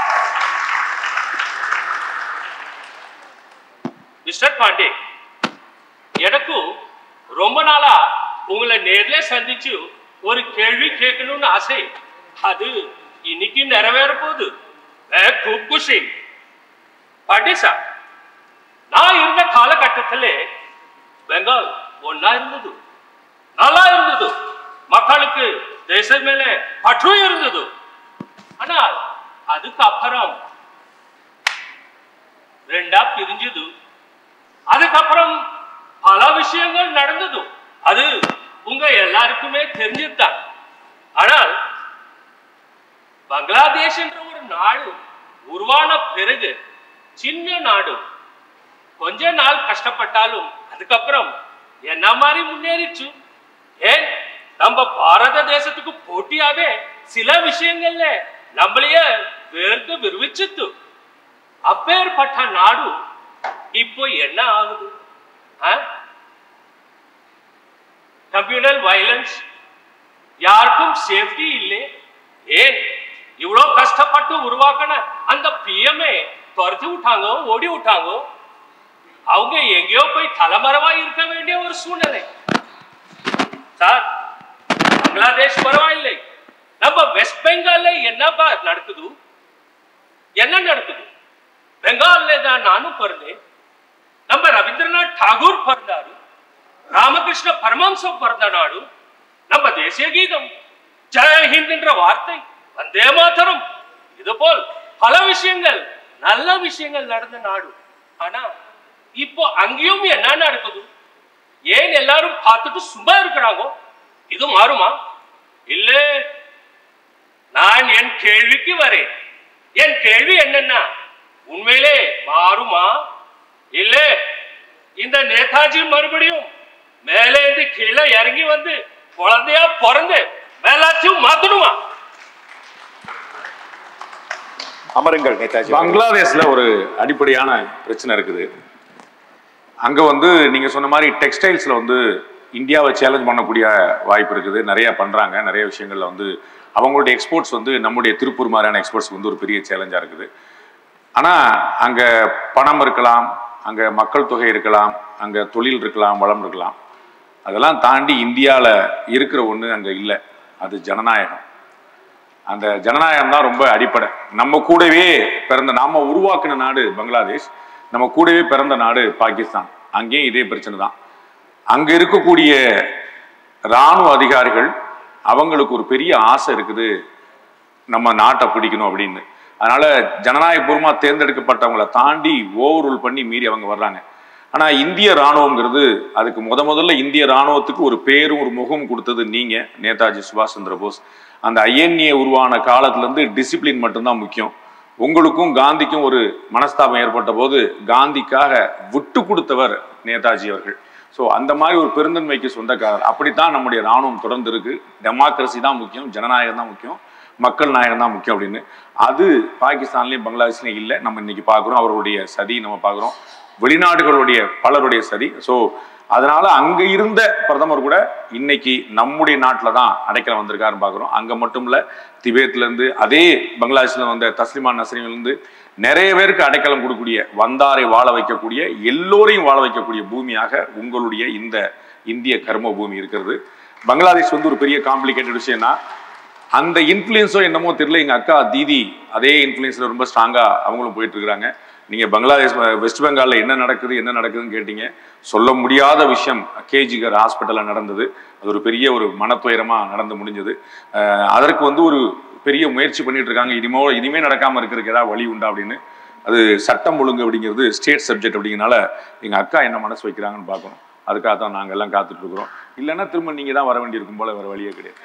மிஸ்டர் பாண்டே, எனக்கும் ரொம்ப நாளா உங்களை நேர்ல சந்திச்சு ஒரு கேள்வி கேட்கணும்னு ஆசை. அது இன்னைக்கு நிறைவேற போகுது. खूब खुशी. பாண்டே சார், நான் இருந்த காலகட்டத்திலே பெங்கால் ஒன்னா இருந்தது, நல்லா இருந்தது, மக்களுக்கு தேச மேலே பற்று இருந்தது. ஆனால் அதுக்கு அப்புறம் ரெண்டா பிரிஞ்சது. அதுக்கப்புறம் பல விஷயங்கள் நடந்தது. அது உங்க எல்லாருக்குமே தெரிஞ்சுதான். ஆனால் பங்களாதேஷ் என்ற ஒரு நாடு உருவான பிறகு சின்ன நாடு கொஞ்ச நாள் கஷ்டப்பட்டாலும் அதுக்கப்புறம் என்ன மாதிரி முன்னேறிச்சு. ஏன் நம்ம பாரத தேசத்துக்கு போட்டியாவே சில விஷயங்கள்ல நம்மளையே வேர்த்து விரிவிச்சுட்டு அப்பேற்பட்ட நாடு இப்போ என்ன ஆகுது? கம்ப்யூட்டர் வயலன்ஸ், யாருக்கும் சேஃப்டி இல்லை. ஏன் இவ்வளோ கஷ்டப்பட்டு உருவாக்கின அந்த பிஎம்ஏ துரத்தி விட்டாங்க, ஓடி விட்டாங்க. அவங்க எங்கேயோ போய் தலைமறைவா இருக்க வேண்டிய ஒரு சூழ்நிலை. சார், பங்களாதேஷ் பரவாயில்லை, நம்ம வெஸ்ட் பெங்கால்ல என்னப்பா நடக்குது? என்ன நடக்குது? பெங்கால்ல தான் நானும் பிறந்தேன். நம்ம ரவீந்திரநாத் டாகூர் பிறந்தாரு, ராமகிருஷ்ண பரமஹம்சர் பிறந்த நாடு. நம்ம தேசிய கீதம் ஜெயஹிந்த் என்ற வார்த்தை, வந்தே மாதரம், இது போல் பல விஷயங்கள் நல்ல விஷயங்கள் நடந்த நாடு. ஆனா இப்போ அங்கேயும் என்ன நடக்குது? ஏன் எல்லாரும் பார்த்துட்டு சும்மா இருக்கிறாங்க? இது மாறுமா? இல்ல, நான் என் கேள்விக்கு வரேன். என் கேள்வி என்னன்னா, உண்மையிலே மாறுமா? இல்ல இந்த நேதாஜி மறுபடியும் மேலே இருந்து கீழே இறங்கி வந்து குழந்தையா பிறந்து மேலாச்சும் மாத்தணுமா? அமருங்கள் நேதாஜி. பங்களாதேஷ்ல ஒரு அடிப்படையான பிரச்சனை இருக்குது. அங்க வந்து நீங்க சொன்ன மாதிரி டெக்ஸ்டைல்ஸ்ல வந்து இந்தியாவை சேலஞ்ச் பண்ணக்கூடிய வாய்ப்பு இருக்குது. நிறைய பண்றாங்க. நிறைய விஷயங்கள்ல வந்து அவங்களுடைய எக்ஸ்போர்ட்ஸ் வந்து நம்முடைய திருப்பூர் மாதிரியான எக்ஸ்போர்ட்ஸ் வந்து ஒரு பெரிய சேலஞ்சா இருக்குது. ஆனா அங்க பணம் இருக்கலாம், அங்க மக்கள் தொகை இருக்கலாம், அங்க தொழில் இருக்கலாம், வளம் இருக்கலாம். அதெல்லாம் தாண்டி இந்தியாவில் இருக்கிற ஒன்று அங்கே இல்லை. அது ஜனநாயகம். அந்த ஜனநாயகம் தான் ரொம்ப அடிப்படை. நம்ம கூடவே பிறந்த, நாம உருவாக்கின நாடு பங்களாதேஷ், நம்ம கூடவே பிறந்த நாடு பாகிஸ்தான். அங்கேயும் இதே பிரச்சனை தான். அங்க இருக்கக்கூடிய இராணுவ அதிகாரிகள் அவங்களுக்கு ஒரு பெரிய ஆசை இருக்குது, நம்ம நாட்டை பிடிக்கணும் அப்படின்னு. அதனால ஜனநாயகபூர்வமா தேர்ந்தெடுக்கப்பட்டவங்களை தாண்டி ஓவர் ரூல் பண்ணி மீறி அவங்க வர்றாங்க. ஆனா இந்திய ராணுவங்கிறது, அதுக்கு முத முதல்ல இந்திய ராணுவத்துக்கு ஒரு பேரும் ஒரு முகம் கொடுத்தது நீங்க, நேதாஜி சுபாஷ் சந்திர போஸ். அந்த ஐஎன்ஏ உருவான காலத்துல இருந்து டிசிப்ளின் மட்டும்தான் முக்கியம். உங்களுக்கும் காந்திக்கும் ஒரு மனஸ்தாபம் ஏற்பட்ட போது காந்திக்காக விட்டு கொடுத்தவர் நேதாஜி அவர்கள். ஸோ அந்த மாதிரி ஒரு பெருந்தன்மைக்கு சொந்தக்காரர். அப்படித்தான் நம்முடைய ராணுவம் தொடர்ந்து இருக்கு. டெமோக்ரஸி தான் முக்கியம், ஜனநாயகம் தான் முக்கியம், மக்கள் நாயகம் தான் முக்கியம் அப்படின்னு. அது பாகிஸ்தான்லயும் பங்களாதேஷ்லயும் இல்லை. நம்ம இன்னைக்கு பார்க்குறோம் அவருடைய சதி, நம்ம பார்க்குறோம் வெளிநாடுகளுடைய பலருடைய சதி. ஸோ அதனால அங்க இருந்த பிரதமர் கூட இன்னைக்கு நம்முடைய நாட்டில் தான் அடைக்கலம் வந்திருக்காருன்னு பார்க்குறோம். அங்க மட்டும் இல்ல, திபேத்ல இருந்து, அதே பங்களாதேஷ்ல வந்த தஸ்லிமா நஸ்ரீன்ல இருந்து நிறைய பேருக்கு அடைக்கலம் கொடுக்கக்கூடிய, வந்தாரை வாழ வைக்கக்கூடிய, எல்லோரையும் வாழ வைக்கக்கூடிய பூமியாக உங்களுடைய இந்த இந்திய கர்ம பூமி இருக்கிறது. பங்களாதேஷ் வந்து ஒரு பெரிய காம்ப்ளிகேட்டட் விஷயம்னா, அந்த இன்ஃப்ளூயன்ஸோ என்னமோ தெரியல, எங்க அக்கா தீதி அதே இன்ஃப்ளூயன்ஸ்ல ரொம்ப ஸ்ட்ராங்கா அவங்களும் போயிட்டு இருக்கிறாங்க. நீங்க பங்களாதேஷ் வெஸ்ட் பெங்கால்ல என்ன நடக்குது என்ன நடக்குதுன்னு கேட்டீங்க. சொல்ல முடியாத விஷயம் கேஜிகர் ஹாஸ்பிட்டல்ல நடந்தது. அது ஒரு பெரிய ஒரு மனத்துயரமா நடந்து முடிஞ்சது. அதற்கு வந்து ஒரு பெரிய முயற்சி பண்ணிட்டு இருக்காங்க. இனிமோ இனிமே நடக்காம இருக்கிறதுக்கு ஏதாவது வழி உண்டா அப்படின்னு. அது சட்டம் ஒழுங்கு அப்படிங்கிறது ஸ்டேட் சப்ஜெக்ட் அப்படிங்கிறனால எங்க அக்கா என்ன மனசு வைக்கிறாங்கன்னு பார்க்கணும். அதுக்காக தான் நாங்க எல்லாம் காத்துட்டு இருக்கிறோம். இல்லைன்னா திரும்ப நீங்க தான் வர வேண்டியிருக்கும் போல, வேற வழியே கிடையாது.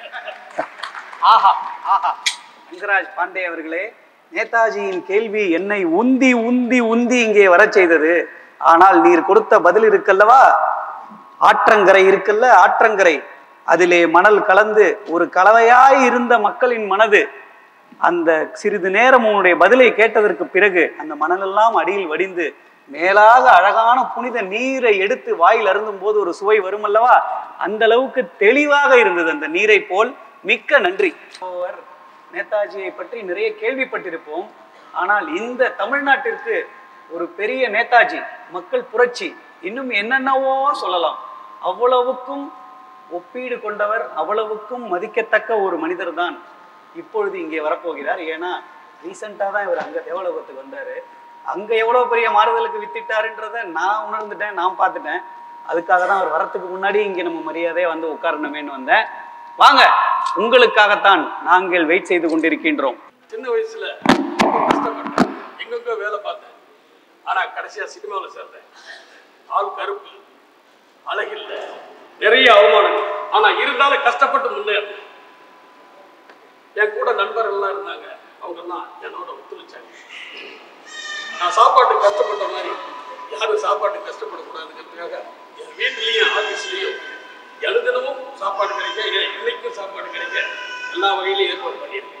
ஆஹா ஆஹா அங்கராஜ் பாண்டே அவர்களே, நேதாஜியின் கேள்வி என்னை உந்தி உந்தி உந்தி இங்கே வர செய்தது. ஆனால் நீர் கொடுத்த பதில் இருக்கல்லவா, ஆற்றங்கரை இருக்கல்ல, ஆற்றங்கரை, அதிலே மணல் கலந்து ஒரு கலவையாய் இருந்த மக்களின் மனது, அந்த சிறிது நேரம் உன்னுடைய பதிலை கேட்டதற்கு பிறகு அந்த மணலெல்லாம் அடியில் வடிந்து மேலாக அழகான புனித நீரை எடுத்து வாயில் அருந்தும் போது ஒரு சுவை வரும் அல்லவா, அந்த அளவுக்கு தெளிவாக இருந்தது அந்த நீரை போல். மிக்க நன்றி. நேதாஜியை பற்றி நிறைய கேள்விப்பட்டிருப்போம். ஆனால் இந்த தமிழ்நாட்டிற்கு ஒரு பெரிய நேதாஜி, மக்கள் புரட்சி, இன்னும் என்னென்னவோ சொல்லலாம். அவ்வளவுக்கும் ஒப்பீடு கொண்டவர், அவ்வளவுக்கும் மதிக்கத்தக்க ஒரு மனிதர் தான் இப்பொழுது இங்கே வரப்போகிறார். ஏன்னா ரீசெண்டாக தான் இவர் அங்கே தேவலோகத்துக்கு வந்தார். அங்கே எவ்வளோ பெரிய மாறுதலுக்கு வித்திட்டாருன்றதை நான் உணர்ந்துட்டேன், நான் பார்த்துட்டேன். அதுக்காக தான் அவர் வரத்துக்கு முன்னாடி இங்கே நம்ம மரியாதையை வந்து உட்காரணுமேன்னு வந்தேன். வாங்க, உங்களுக்காகத்தான் நாங்கள் வெயிட் செய்து கொண்டிருக்கின்றோம். சின்ன வயசுல கஷ்டப்பட்டேன், எங்கெங்க வேலை பார்த்தேன். ஆனால் கடைசியாக சினிமாவில் சேர்ந்தேன். ஆள் கருப்பு, அழகில்லை, நிறைய அவமானங்கள். ஆனால் இருந்தாலும் கஷ்டப்பட்டு முன்னேறினேன். என் கூட நண்பர்கள்லாம் இருந்தாங்க, அவங்கெல்லாம் என்னோட ஒத்துழைச்சாங்க. நான் சாப்பாட்டு கஷ்டப்பட்ட மாதிரி யாரும் சாப்பாட்டு கஷ்டப்படக்கூடாதுங்கிறதுக்காக என் வீட்லேயும் ஆஃபீஸ்லேயும் எழுதினமும் சாப்பாடு கிடைக்க, இன்னைக்கும் சாப்பாடு கிடைக்க எல்லா வகையிலையும் ஏற்பாடு பண்ணியிருக்கேன்.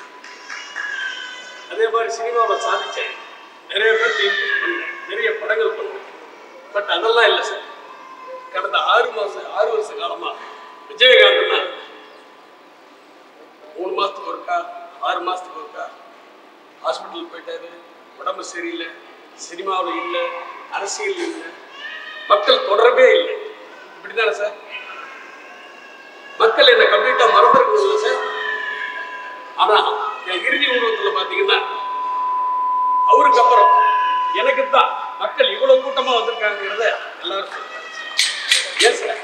அதே மாதிரி சினிமாவில் சாதித்தேன், நிறைய பேர் இன்ட்ரெஸ்ட் பண்ணேன், நிறைய படங்கள் பண்ணேன். பட் அதெல்லாம் இல்லை சார். கடந்த ஆறு மாதம் ஆறு வருஷ காலமாக விஜயகாந்த்னா மூணு மாதத்துக்கு ஒருக்கா ஆறு மாதத்துக்கு ஒருக்கா ஹாஸ்பிட்டல் போயிட்டாரு, உடம்பு சரியில்லை, சினிமாவில் இல்லை, அரசியல் இல்லை, மக்கள் தொடர்பே இல்லை. இப்படிதானே சார்? மக்கள் என்னை கம்ப்ளீட்டாக மறந்துருக்கணும் இல்லை சார்? ஆனால் என் இறுதி உருவத்தில் பார்த்தீங்கன்னா அவருக்கு அப்புறம் எனக்கு தான் மக்கள் இவ்வளோ கூட்டமாக வந்திருக்காங்கிறத எல்லாரும் சொல்றாங்க. ஏன் சார்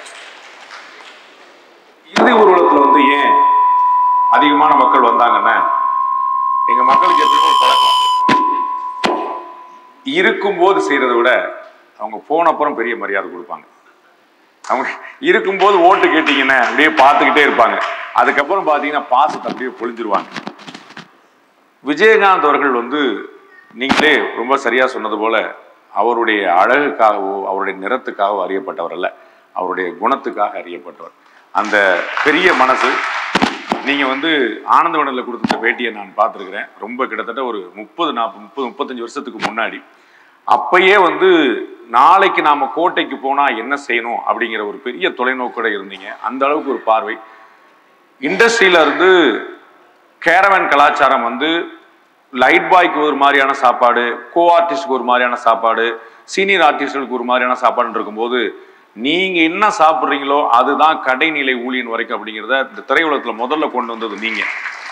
இறுதி ஊர்வலத்தில் வந்து ஏன் அதிகமான மக்கள் வந்தாங்கன்னா, எங்க மக்களுக்கு எத்தனை ஒரு பழக்கம், இருக்கும்போது செய்யறதை விட அவங்க போன அப்புறம் பெரிய மரியாதை கொடுப்பாங்க. அவங்க இருக்கும்போது ஓட்டு கேட்டீங்கன்னா அப்படியே பார்த்துக்கிட்டே இருப்பாங்க, அதுக்கப்புறம் பார்த்தீங்கன்னா பாசத்தை அப்படியே பொழிஞ்சிருவாங்க. விஜயகாந்த் அவர்கள் வந்து நீங்களே ரொம்ப சரியா சொன்னது போல அவருடைய அழகுக்காகவோ அவருடைய நிறத்துக்காகவோ அறியப்பட்டவர் அல்ல, அவருடைய குணத்துக்காக அறியப்பட்டவர். அந்த பெரிய மனசு. நீங்க வந்து ஆனந்தவனில் கொடுத்த பேட்டியை நான் பார்த்துருக்கிறேன். ரொம்ப கிட்டத்தட்ட ஒரு முப்பது நாற்பது முப்பது முப்பத்தஞ்சு வருஷத்துக்கு முன்னாடி. அப்பயே வந்து நாளைக்கு நாம கோட்டைக்கு போனா என்ன செய்யணும் அப்படிங்கிற ஒரு பெரிய தொலைநோக்கோட இருந்தீங்க. அந்த அளவுக்கு ஒரு பார்வை. இண்டஸ்ட்ரியில இருந்து கேரவன் கலாச்சாரம் வந்து லைட் பாய்க்கு ஒரு மாதிரியான சாப்பாடு, கோ ஆர்டிஸ்டுக்கு ஒரு மாதிரியான சாப்பாடு, சீனியர் ஆர்டிஸ்டுகளுக்கு ஒரு மாதிரியான சாப்பாடுன்னு இருக்கும்போது நீங்க என்ன சாப்பிட்றீங்களோ அதுதான் கடைநிலை ஊழியன் வரைக்கும் அப்படிங்கிறத இந்த திரையுலகத்துல முதல்ல கொண்டு வந்தது நீங்க.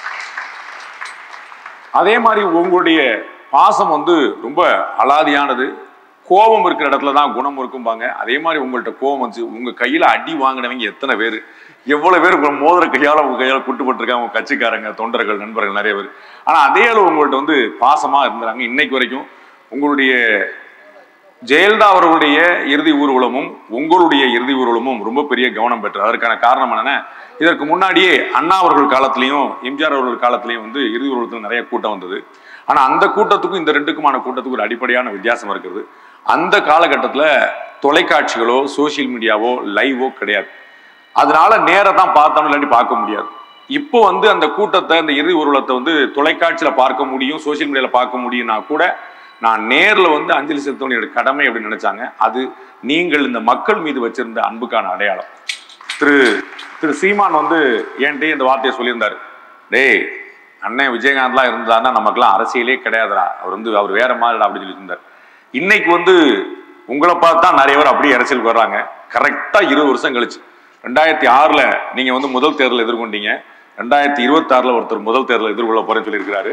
அதே மாதிரி உங்களுடைய பாசம் வந்து ரொம்ப அலாதியானது. கோபம் இருக்கிற இடத்துல தான் குணம் இருக்கும்பாங்க. அதே மாதிரி உங்கள்கிட்ட கோபம் வந்து உங்க கையில அடி வாங்கினவங்க எத்தனை பேர், எவ்வளவு பேர் மோதிர கையால உங்க கையால குட்டுப்பட்டிருக்காங்க, உங்க கட்சிக்காரங்க, தொண்டர்கள், நண்பர்கள் நிறைய பேர். ஆனா அதே அளவு உங்கள்கிட்ட வந்து பாசமா இருந்தாங்க. இன்னைக்கு வரைக்கும் உங்களுடைய ஜெயலலிதா அவர்களுடைய இறுதி ஊர்வலமும் உங்களுடைய இறுதி ஊர்வலமும் ரொம்ப பெரிய கவனம் பெற்று. அதற்கான காரணம் என்னன்னா, இதற்கு முன்னாடியே அண்ணா அவர்கள் காலத்திலையும் எம்ஜிஆர் அவர்கள் காலத்திலையும் வந்து இறுதி ஊர்வலத்தில் நிறைய கூட்டம் வந்தது. ஆனா அந்த கூட்டத்துக்கும் இந்த ரெண்டுக்குமான கூட்டத்துக்கு ஒரு அடிப்படையான வித்தியாசம் இருக்கிறது. அந்த காலகட்டத்தில் தொலைக்காட்சிகளோ சோசியல் மீடியாவோ லைவோ கிடையாது. அதனால நேரத்தான் பார்த்தோம், இல்லாட்டி பார்க்க முடியாது. இப்போ வந்து அந்த கூட்டத்தை, அந்த இறுதி ஊர்வலத்தை வந்து தொலைக்காட்சியில பார்க்க முடியும், சோசியல் மீடியால பார்க்க முடியும்னா கூட நான் நேர்ல வந்து அஞ்சலி செலுத்தணும் என்னுடைய கடமை அப்படின்னு நினைச்சாங்க. அது நீங்கள் இந்த மக்கள் மீது வச்சிருந்த அன்புக்கான அடையாளம். திரு திரு சீமான் வந்து என்கிட்ட இந்த வார்த்தையை சொல்லியிருந்தாரு. டேய் அண்ணன் விஜயகாந்த்லாம் இருந்தாருன்னா நமக்குலாம் அரசியலே கிடையாதுடா, அவர் வந்து அவர் வேற மாதிரிடா அப்படின்னு சொல்லியிருந்தார். இன்னைக்கு வந்து உங்களை பார்த்தா நிறைய பேர் அப்படியே அரசியலுக்கு வர்றாங்க. கரெக்டா இருபது வருஷம் கழிச்சு ரெண்டாயிரத்தி ஆறுல நீங்க வந்து முதல் தேர்தல் எதிர்கொண்டீங்க. ரெண்டாயிரத்தி இருபத்தி ஆறுல ஒருத்தர் முதல் தேர்தல் எதிர்கொள்ள போறேன்னு சொல்லியிருக்கிறாரு.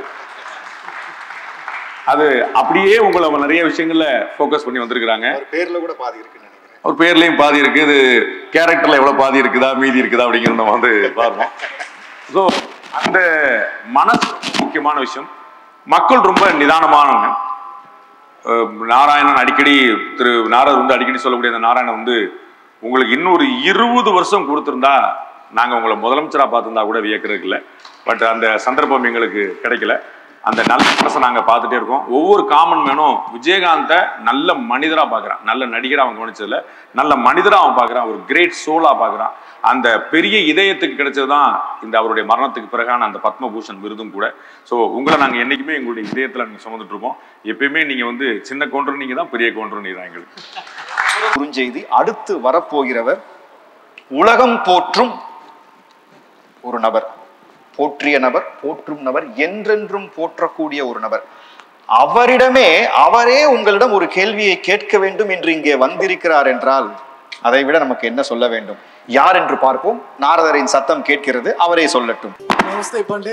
அது அப்படியே உங்களை நிறைய விஷயங்கள்ல போக்கஸ் பண்ணி வந்திருக்கிறாங்க. பேர்ல கூட பாதி இருக்கு நினைக்கிறேன். அவர் பேர்லயும் பாதி இருக்கு, இது கேரக்டர்ல எவ்வளவு பாதி இருக்குதா மீதி இருக்குதா அப்படிங்கிறத நம்ம வந்து பார்ப்போம். ஸோ அந்த மனசு முக்கியமான விஷயம். மக்கள் ரொம்ப நிதானமானவங்க. நாராயணன் அடிக்கடி திரு நாரதர் வந்து அடிக்கடி சொல்லக்கூடிய அந்த நாராயணன் வந்து உங்களுக்கு இன்னொரு இருபது வருஷம் கொடுத்துருந்தா நாங்க உங்களை முதலமைச்சரா பார்த்துருந்தா கூட வியக்கிறதுக்கு இல்லை. பட் அந்த சந்தர்ப்பம் எங்களுக்கு கிடைக்கல. அந்த நல்ல மனசை நாங்க பார்த்துட்டே இருக்கோம். ஒவ்வொரு காமன் மேனும் விஜயகாந்தை நல்ல மனிதரா பார்க்கறான், நல்ல நடிகரா அவன் கவனிச்சதுல நல்ல மனிதரா அவன் பார்க்கறான், ஒரு கிரேட் சோலா பார்க்கறான். அந்த பெரிய இதயத்துக்கு கிடைச்சதுதான் இந்த அவருடைய மரணத்துக்கு பிறகான அந்த பத்மபூஷன் விருதும் கூட. ஸோ உங்களை நாங்கள் என்னைக்குமே எங்களுடைய இதயத்தில் நாங்கள் சுமந்துட்டு இருப்போம். எப்பயுமே நீங்க வந்து சின்ன கவுண்டர் நீங்க தான், பெரிய கவுண்டர் நீங்க தான் எங்களுக்கு. குறுஞ்செய்தி. அடுத்து வரப்போகிறவர் உலகம் போற்றும் ஒரு நபர், போற்றிய நபர், போற்றும் நபர், என்றென்றும் போற்றக்கூடிய ஒரு நபர். அவரிடமே அவரே உங்களிடம் ஒரு கேள்வியை கேட்க வேண்டும் என்று இங்கே வந்திருக்கிறார் என்றால் அதை விட நமக்கு என்ன சொல்ல வேண்டும்? யார் என்று பார்ப்போம். நாரதரின் சத்தம் கேட்கிறது, அவரே சொல்லட்டும். நமஸ்தே பாண்டே.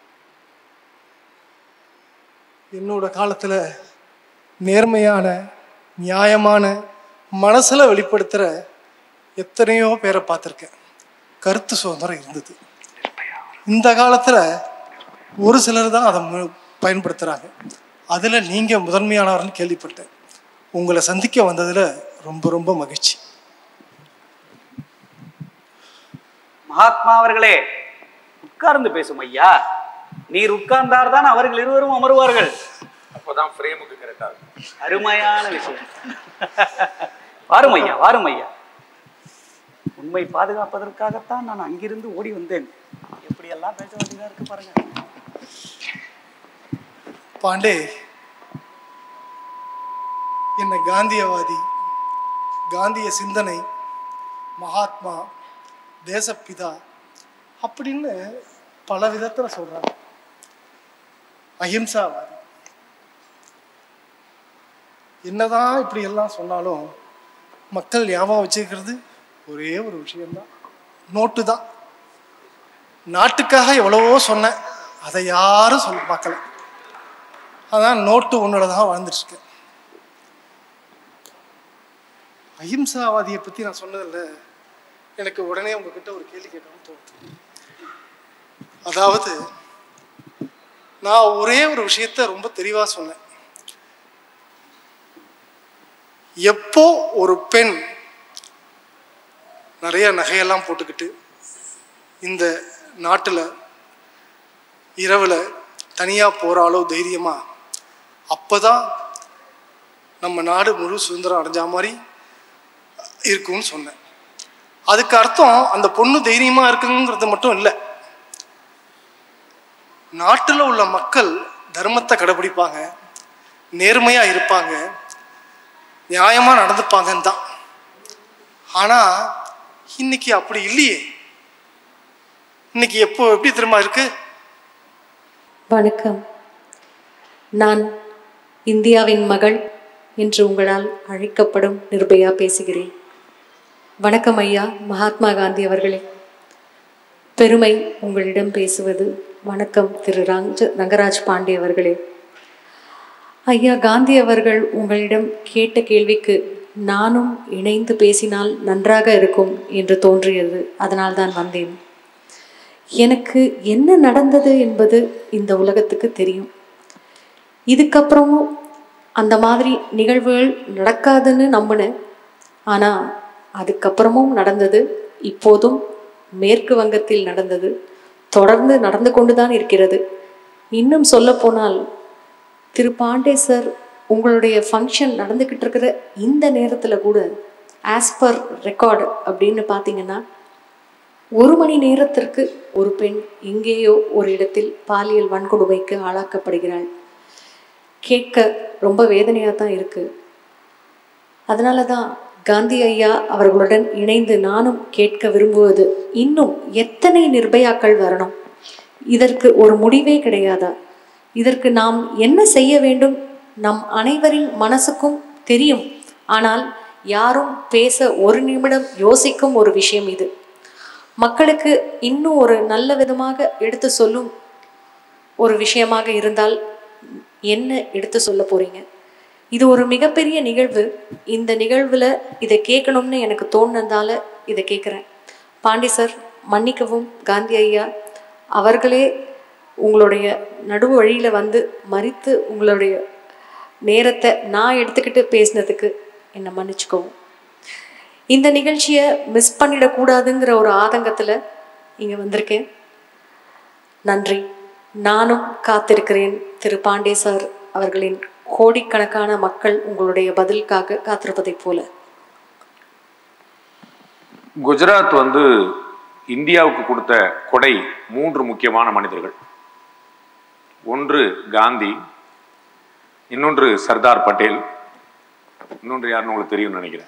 என்னோட காலத்துல நேர்மையான, நியாயமான, மனசுல வெளிப்படுத்துற எத்தனையோ பேரை பார்த்துருக்கேன். கருத்து சுதந்திரம் இருந்தது. இந்த காலத்துல ஒரு சிலர் தான் அதை பயன்படுத்துறாங்க. அதில் நீங்கள் முதன்மையானவர்னு கேள்விப்பட்டேன். உங்களை சந்திக்க வந்ததில் ரொம்ப ரொம்ப மகிழ்ச்சி. மகாத்மா அவர்களே, உட்கார்ந்து பேசும் ஐயா. நீர் உட்கார்ந்தார் தான் அவர்கள் இருவரும் அமருவார்கள். அப்பதான் ஃப்ரேமுக்கு கரெக்டா இருக்கும். அருமையான விஷயம். வாரும் ஐயா, வாரும் ஐயா. உண்மை பாதுகாப்பதற்காகத்தான் நான் அங்கிருந்து ஓடி வந்தேன். எப்படி எல்லாம் பேச வேண்டியதா இருக்கு பாருங்க. பாண்டே, என்ன காந்தியவாதி, காந்திய சிந்தனை, மகாத்மா, தேசப்பிதா அப்படின்னு பல விதத்தில் சொல்றாங்க. அஹிம்சாவாதி. என்னதான் இப்படி எல்லாம் சொன்னாலும் மக்கள் ஞாபகம் வச்சுக்கிறது ஒரே ஒரு விஷயம்தான், நோட்டு தான். நாட்டுக்காக எவ்வளவோ சொன்னேன், அதை யாரும் சொல்ல பார்க்கல. அதான் நோட்டு ஒன்னோட தான் வாழ்ந்துட்டு இருக்கேன். அஹிம்சாவாதியை பற்றி நான் சொன்னதில்லை, எனக்கு உடனே உங்ககிட்ட ஒரு கேள்வி கேட்கணும்னு தோணுது. அதாவது நான் ஒரே ஒரு விஷயத்த ரொம்ப தெளிவாக சொன்னேன். எப்போ ஒரு பெண் நிறைய நகையெல்லாம் போட்டுக்கிட்டு இந்த நாட்டில் இரவில் தனியாக போகிறாளோ தைரியமாக, அப்போ தான் நம்ம நாடு முழு சுதந்திரம் அடைஞ்ச மாதிரி இருக்கும்னு சொன்னேன். அதுக்கு அர்த்தம் அந்த பொண்ணு தைரியமாக இருக்குங்கிறது மட்டும் இல்லை, நாட்டில் உள்ள மக்கள் தர்மத்தை கடைபிடிப்பாங்க, நேர்மையாக இருப்பாங்க, நியாயமாக நடந்துப்பாங்கன்னு தான். ஆனால் இன்னைக்கு அப்படி இல்லையே. இன்னைக்கு எப்போ எப்படி தெரியுமா இருக்கு? வணக்கம், நான் இந்தியாவின் மகள் என்று உங்களால் அழைக்கப்படும் நிர்பயா பேசுகிறேன். வணக்கம் ஐயா மகாத்மா காந்தி அவர்களே. பெருமை உங்களிடம் பேசுவது. வணக்கம் திரு ரங்க ரங்கராஜ் பாண்டே அவர்களே. ஐயா காந்தி அவர்கள் உங்களிடம் கேட்ட கேள்விக்கு நானும் இணைந்து பேசினால் நன்றாக இருக்கும் என்று தோன்றியது. அதனால் தான் வந்தேன். எனக்கு என்ன நடந்தது என்பது இந்த உலகத்துக்கு தெரியும். இதுக்கப்புறமும் அந்த மாதிரி நிகழ்வுகள் நடக்காதுன்னு நம்பினேன். ஆனால் அதுக்கப்புறமும் நடந்தது. இப்போதும் மேற்கு வங்கத்தில் நடந்தது, தொடர்ந்து நடந்து கொண்டு தான் இருக்கிறது. இன்னும் சொல்ல போனால் திரு பாண்டே சார், உங்களுடைய ஃபங்க்ஷன் நடந்துக்கிட்டு இருக்கிற இந்த நேரத்தில் கூட ஆஸ் பர் ரெக்கார்டு அப்படின்னு பார்த்தீங்கன்னா ஒரு மணி நேரத்திற்கு ஒரு பெண் எங்கேயோ ஒரு இடத்தில் பாலியல் வன்கொடுமைக்கு ஆளாக்கப்படுகிறாள். கேட்க ரொம்ப வேதனையாக தான் இருக்குது. அதனால தான் காந்தி ஐயா அவர்களுடன் இணைந்து நானும் கேட்க விரும்புவது, இன்னும் எத்தனை நிர்பயாக்கள் வரணும்? இதற்கு ஒரு முடிவே கிடையாதா? இதற்கு நாம் என்ன செய்ய வேண்டும்? நம் அனைவரின் மனசுக்கும் தெரியும். ஆனால் யாரும் பேச ஒரு நிமிடம் யோசிக்கும் ஒரு விஷயம் இது. மக்களுக்கு இன்னும் ஒரு நல்ல விதமாக எடுத்து சொல்லும் ஒரு விஷயமாக இருந்தால் என்ன எடுத்து சொல்ல போறீங்க? இது ஒரு மிகப்பெரிய நிகழ்வு. இந்த நிகழ்வில் இதை கேட்கணும்னு எனக்கு தோணுனதால இதை கேட்குறேன். பாண்டி சார் மன்னிக்கவும். காந்தி ஐயா அவர்களே உங்களுடைய நடு வழியில் வந்து மறித்து உங்களுடைய நேரத்தை நான் எடுத்துக்கிட்டு பேசினதுக்கு என்னை மன்னிச்சுக்கவும். இந்த நிகழ்ச்சியை மிஸ் பண்ணிடக்கூடாதுங்கிற ஒரு ஆதங்கத்தில் இங்கே வந்திருக்கேன். நன்றி. நானும் காத்திருக்கிறேன் திரு பாண்டே சார் அவர்களின் கோடிக்கணக்கான மக்கள் உங்களுடைய பதிலுக்காக காத்திருப்பதைப் போல. குஜராத் வந்து இந்தியாவுக்கு கொடுத்த கொடை மூன்று முக்கியமான மனிதர்கள். ஒன்று காந்தி, இன்னொன்று சர்தார் பட்டேல், இன்னொன்று யாருன்னு உங்களுக்கு தெரியும்னு நினைக்கிறேன்.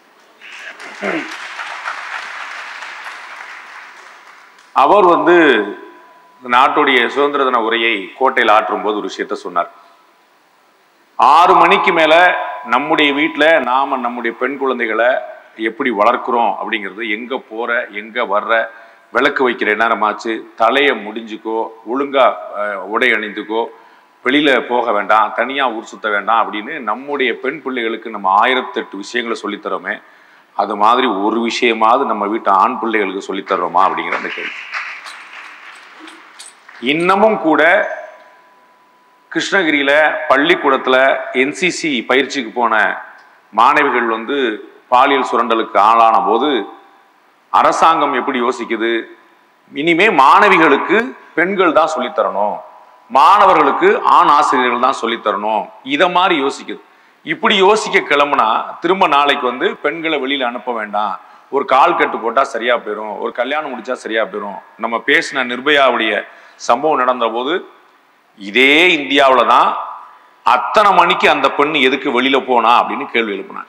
அவர் வந்து நாட்டுடைய சுதந்திர தின உரையை கோட்டையில் ஆற்றும் போது ஒரு விஷயத்த சொன்னார். ஆறு மணிக்கு மேல நம்முடைய வீட்டில் நாம நம்முடைய பெண் குழந்தைகளை எப்படி வளர்க்கிறோம் அப்படிங்கிறது, எங்க போற எங்க வர்ற, விளக்கு வைக்கிற நேரமாச்சு, தலையை முடிஞ்சுக்கோ, ஒழுங்கா உடை அணிந்துக்கோ, வெளியில போக வேண்டாம், தனியா ஊர் சுத்த வேண்டாம் அப்படின்னு நம்முடைய பெண் பிள்ளைகளுக்கு நம்ம ஆயிரத்தெட்டு விஷயங்களை சொல்லித்தரோமே, அது மாதிரி ஒரு விஷயமாவது நம்ம வீட்டு ஆண் பிள்ளைகளுக்கு சொல்லித்தர்றோமா அப்படிங்கிற அந்த கேள்வி. இன்னமும் கூட கிருஷ்ணகிரியில் பள்ளிக்கூடத்தில் என்சிசி பயிற்சிக்கு போன மாணவிகள் வந்து பாலியல் சுரண்டலுக்கு ஆளான போது அரசாங்கம் எப்படி யோசிக்குது, இனிமே மாணவிகளுக்கு பெண்கள் தான் சொல்லித்தரணும், மாணவர்களுக்கு ஆண் ஆசிரியர்கள் தான் சொல்லித்தரணும், இதை மாதிரி யோசிக்குது. இப்படி யோசிக்க கிளம்புனா திரும்ப நாளைக்கு வந்து பெண்களை வெளியில் அனுப்ப வேண்டாம், ஒரு கால் கட்டு போட்டால் சரியா போயிடும், ஒரு கல்யாணம் முடிச்சா சரியா போயிடும். நம்ம பேசின நிர்பயாவுடைய சம்பவம் நடந்த போது இதே இந்தியாவில் தான் அத்தனை மணிக்கு அந்த பெண் எதுக்கு வெளியில போனா அப்படின்னு கேள்வி எழுப்பினாங்க.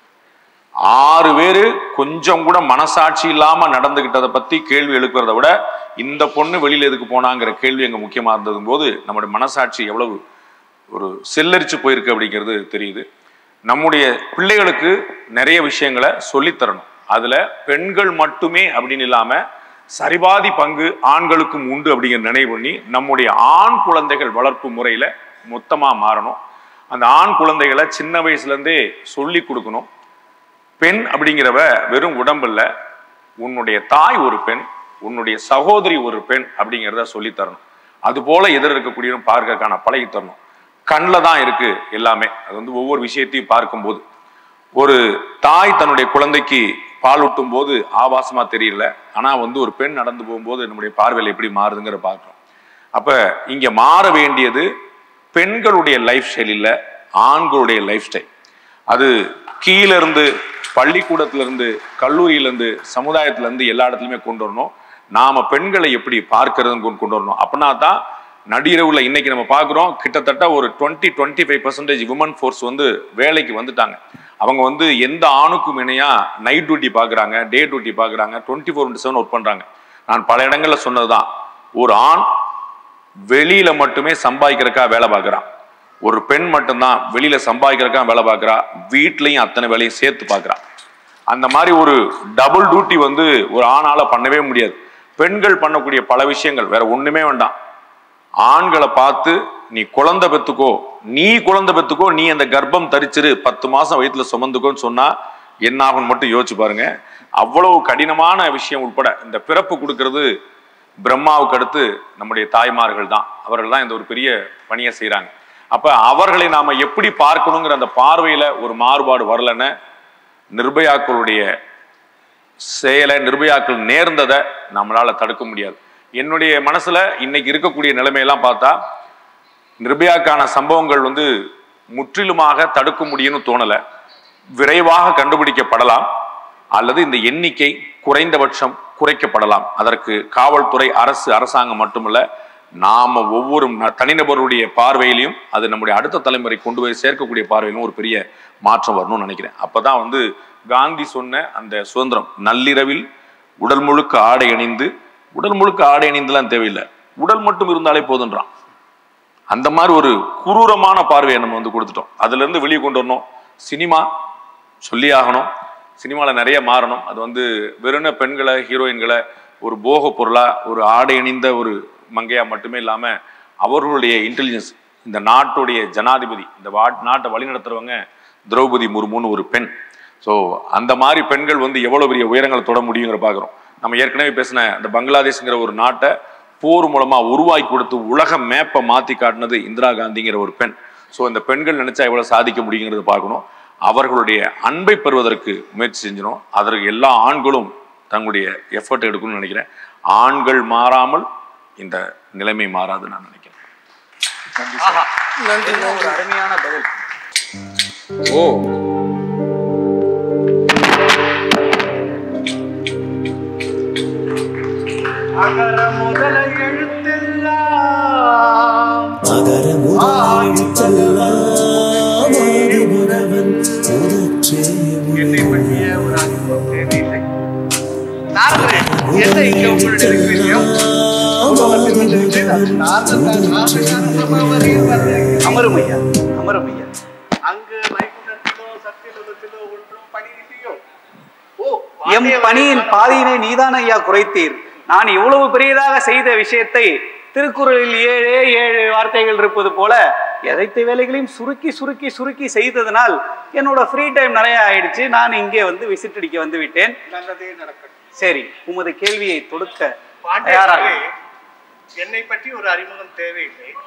ஆறு பேரு கொஞ்சம் கூட மனசாட்சி இல்லாம நடந்துகிட்டதை பத்தி கேள்வி எழுப்புறத விட இந்த பொண்ணு வெளியில எதுக்கு போனாங்கிற கேள்வி எங்க முக்கியமா இருந்தது போது நம்முடைய மனசாட்சி எவ்வளவு ஒரு செல்லரிச்சு போயிருக்கு அப்படிங்கிறது தெரியுது. நம்முடைய பிள்ளைகளுக்கு நிறைய விஷயங்களை சொல்லித்தரணும். அதுல பெண்கள் மட்டுமே அப்படின்னு இல்லாம சரிபாதி பங்கு ஆண்களுக்கும் உண்டு அப்படிங்கிற நினைவு பண்ணி நம்முடைய ஆண் குழந்தைகள் வளர்ப்பு முறையில மொத்தமா மாறணும். அந்த ஆண் குழந்தைகளை சின்ன வயசுல இருந்தே சொல்லி கொடுக்கணும். பெண் அப்படிங்கிறவ வெறும் உடம்புல உன்னுடைய தாய் ஒரு பெண், உன்னுடைய சகோதரி ஒரு பெண் அப்படிங்கிறத சொல்லித்தரணும். அது போல எதிர் இருக்கக்கூடிய பார்க்கறதுக்கான பழகி தரணும். கண்ணில் தான் இருக்கு எல்லாமே. அது வந்து ஒவ்வொரு விஷயத்தையும் பார்க்கும்போது ஒரு தாய் தன்னுடைய குழந்தைக்கு பால் ஊட்டும் போது ஆபாசமா தெரியல, ஆனா வந்து ஒரு பெண் நடந்து போகும்போது நம்முடைய பார்வையில் எப்படி மாறுதுங்கிற பார்க்கிறோம். அப்ப இங்க மாற வேண்டியது பெண்களுடைய லைஃப் ஸ்டைல் இல்ல, ஆண்களுடைய லைஃப் ஸ்டைல். அது கீழ இருந்து பள்ளிக்கூடத்திலிருந்து கல்லூரியிலிருந்து சமுதாயத்திலிருந்து எல்லா இடத்துலையுமே கொண்டு வரணும். நாம பெண்களை எப்படி பார்க்கறதுன்னு கொண்டு வரணும். அப்படின்னா தான் நடிகரவுல இன்னைக்கு நம்ம பார்க்குறோம் கிட்டத்தட்ட ஒரு twenty twenty five percentage women force வந்து வேலைக்கு வந்துட்டாங்க. அவங்க வந்து எந்த ஆணுக்கும் இணையா நைட் டியூட்டி பார்க்குறாங்க, டே டியூட்டி பார்க்குறாங்க, twenty four into seven work பண்ணுறாங்க. நான் பல இடங்கள்ல சொன்னதுதான், ஒரு ஆண் வெளியில மட்டுமே சம்பாதிக்கிறக்கா வேலை பார்க்குறான், ஒரு பெண் மட்டும்தான் வெளியில சம்பாதிக்கிறக்கா வேலை பார்க்குறா, வீட்லையும் அத்தனை வேலையும் சேர்த்து பார்க்குறா. அந்த மாதிரி ஒரு டபுள் டியூட்டி வந்து ஒரு ஆணால பண்ணவே முடியாது. பெண்கள் பண்ணக்கூடிய பல விஷயங்கள் வேற ஒண்ணுமே வேண்டாம். ஆண்களை பார்த்து நீ குழந்தை பெத்துக்கோ, நீ குழந்தை பெத்துக்கோ, நீ அந்த கர்ப்பம் தரிச்சிரு, பத்து மாசம் வயிற்றுல சுமந்துக்கோன்னு சொன்னா என்ன ஆகும்னு மட்டும் யோசிச்சு பாருங்க. அவ்வளவு கடினமான விஷயம் உட்பட இந்த பிறப்பு கொடுக்கறது பிரம்மாவுக்கு அடுத்து நம்முடைய தாய்மார்கள் தான். அவர்கள் தான் இந்த ஒரு பெரிய பணியை செய்யறாங்க. அப்ப அவர்களை நாம எப்படி பார்க்கணுங்கிற அந்த பார்வையில ஒரு மாறுபாடு வரலன்னு நிர்பயாக்களுடைய செயலை, நிர்பயாக்கள் நேர்ந்ததை நம்மளால தடுக்க முடியாது. என்னுடைய மனசுல இன்னைக்கு இருக்கக்கூடிய நிலைமையெல்லாம் பார்த்தா நிர்பயாக்கான சம்பவங்கள் வந்து முற்றிலுமாக தடுக்க முடியும்னு தோணல. விரைவாக கண்டுபிடிக்கப்படலாம் அல்லது இந்த எண்ணிக்கை குறைந்தபட்சம் குறைக்கப்படலாம். அதற்கு காவல்துறை, அரசு, அரசாங்கம் மட்டுமல்ல, நாம ஒவ்வொரு தனிநபருடைய பார்வையிலையும் அது நம்முடைய அடுத்த தலைமுறை கொண்டு போய் சேர்க்கக்கூடிய பார்வையிலும் ஒரு பெரிய மாற்றம் வரணும்னு நினைக்கிறேன். அப்பதான் வந்து காந்தி சொன்ன அந்த சுதந்திரம், நள்ளிரவில் உடல் முழுக்க ஆடை அணிந்து, உடல் முழுக்க ஆடை அணிந்துலாம் தேவையில்லை, உடல் மட்டும் இருந்தாலே போதுன்றான். அந்த மாதிரி ஒரு குரூரமான பார்வையை நம்ம வந்து கொடுத்துட்டோம். அதுல இருந்து வெளியே கொண்டு வரணும். சினிமா சொல்லி ஆகணும், சினிமாவில் நிறைய மாறணும். அது வந்து வெறும் பெண்களை, ஹீரோயின்களை ஒரு போக பொருளா, ஒரு ஆடை அணிந்த ஒரு மங்கையா மட்டுமே இல்லாம அவர்களுடைய இன்டெலிஜென்ஸ், இந்த நாட்டுடைய ஜனாதிபதி, இந்த நாட்டை வழி நடத்துறவங்க திரௌபதி முர்முன்னு ஒரு பெண். ஸோ அந்த மாதிரி பெண்கள் வந்து எவ்வளவு பெரிய உயரங்களை தொட முடியுங்கிற பார்க்குறோம். நம்ம ஏற்கனவே பேசின அந்த பங்களாதேஷ்ங்கிற ஒரு நாட்டை போர் மூலமா உருவாக்கி கொடுத்து உலக மேப்பை மாற்றி காட்டினது இந்திரா காந்திங்கிற ஒரு பெண். ஸோ இந்த பெண்கள் நினைச்சா எவ்வளவு சாதிக்க முடியுங்கிறது பார்க்கணும். அவர்களுடைய அன்பை பெறுவதற்கு முயற்சி செஞ்சிடும். அதற்கு எல்லா ஆண்களும் தங்களுடைய எஃபர்ட் எடுக்கணும்னு நினைக்கிறேன். ஆண்கள் மாறாமல் இந்த நிலைமை மாறாது நான் நினைக்கிறேன். ஒரு அருமையான பதில். ஓ அகர முதல எழுத்தெல்லாம் அகர முதல எழுத்தெல்லாம் ஆதிமுகவன் முதற்றே என்னை பற்றிய ஒரு அறிமுகம் தேவையில்லை. நாரதரே, என்ன இங்க உங்களுடைய விஷயம்? அமருமையா, அமருமையா. அங்கு வைகுண்டத்திலோ சத்தியலோகத்திலோ ஒன்றும் பணி இல்லையோ? ஓ, எம் பணியின் பாதியினை நீதான் ஐயா குறைத்தீர். நான் இவ்வளவு பெரியதாக செய்த விஷயத்தை திருக்குறளில் ஏழே ஏழு வார்த்தைகள் இருப்பது போல எதைத்த வேலைகளையும் சுருக்கி சுருக்கி சுருக்கி செய்ததனால் என்னோட ஃப்ரீ டைம் நிறைய ஆயிடுச்சு. நான் இங்கே வந்து விசிட் அடிக்க வந்து விட்டேன். நல்லதே நடக்கட்டும். சரி, உமது கேள்வியை தொடுக்க தயாராக. என்னை பற்றி ஒரு அறிமுகம் தேவையில்லை.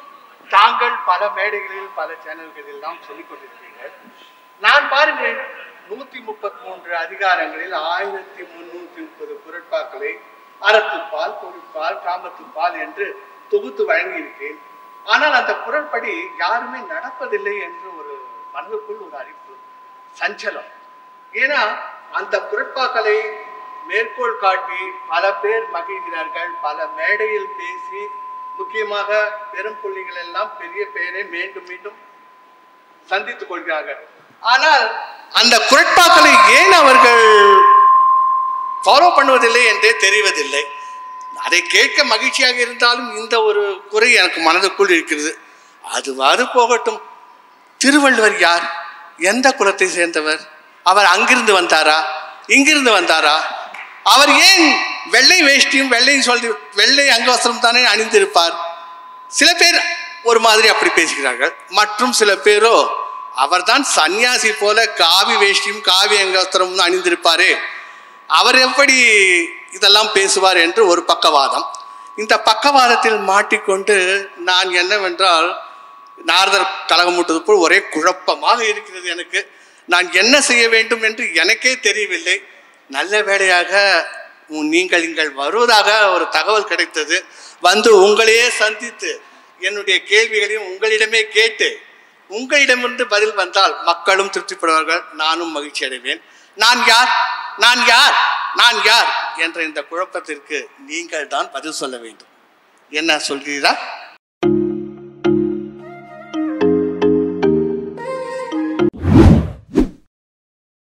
தாங்கள் பல மேடைகளில் பல சேனல்களில் எல்லாம் சொல்லிக் கொண்டிருக்கிறீர்கள். நான் பாருங்கள், நூத்தி முப்பத்தி மூன்று அதிகாரங்களில் ஆயிரத்தி முன்னூத்தி முப்பது குறட்பாக்களை அறத்துப்பால், பொருட்பால், காமத்துப்பால் என்று தொகுத்து வழங்கியிருக்கேன். ஆனால் அந்த குறட்படி யாருமே நடப்பதில்லை என்று ஒரு மனதுக்குள் ஒரு அறிவு சஞ்சலம். ஏன்னா அந்த குறட்பாக்களை மேற்கோள் காட்டி பல பேர் மகிழ்கிறார்கள், பல மேடையில் பேசி முக்கியமாக பெரும் புள்ளிகள் எல்லாம் பெரிய பெயரை மீண்டும் மீண்டும் சந்தித்துக் கொள்கிறார்கள். ஆனால் அந்த குறட்பாக்களை ஏன் அவர்கள் ஃபாலோ பண்ணுவதில்லை என்றே தெரிவதில்லை. அதை கேட்க மகிழ்ச்சியாக இருந்தாலும் இந்த ஒரு குறை எனக்கு மனதுக்குள் இருக்கிறது. அதுவாறு போகட்டும். திருவள்ளுவர் யார்? எந்த குலத்தை சேர்ந்தவர்? அவர் அங்கிருந்து வந்தாரா, இங்கிருந்து வந்தாரா? அவர் ஏன் வெள்ளை வேஷ்டியும் வெள்ளை சொல்லி வெள்ளை அங்கவஸ்திரம் தானே அணிந்திருப்பார்? சில பேர் ஒரு மாதிரி அப்படி பேசுகிறார்கள். மற்றும் சில பேரோ அவர்தான் சன்னியாசி போல காவி வேஷ்டியும் காவி அங்கவஸ்திரமும் அணிந்திருப்பாரே, அவர் எப்படி இதெல்லாம் பேசுவார் என்று ஒரு பக்கவாதம். இந்த பக்கவாதத்தில் மாட்டிக்கொண்டு நான் என்னவென்றால் நாரதர் கலகமூட்டது போல் ஒரே குழப்பமாக இருக்கிறது எனக்கு. நான் என்ன செய்ய வேண்டும் என்று எனக்கே தெரியவில்லை. நல்ல வேளையாக நீங்கள் இங்கள் வருவதாக ஒரு தகவல் கிடைத்தது. வந்து உங்களையே சந்தித்து என்னுடைய கேள்விகளையும் உங்களிடமே கேட்டு உங்களிடமிருந்து பதில் வந்தால் மக்களும் திருப்திப்படுவார்கள், நானும் மகிழ்ச்சி அடைவேன். நான் யார் நான் யார் நான் யார் என்ற இந்த குழப்பத்திற்கு நீங்கள் தான் பதில் சொல்ல வேண்டும். என்ன சொல்கிறீரா?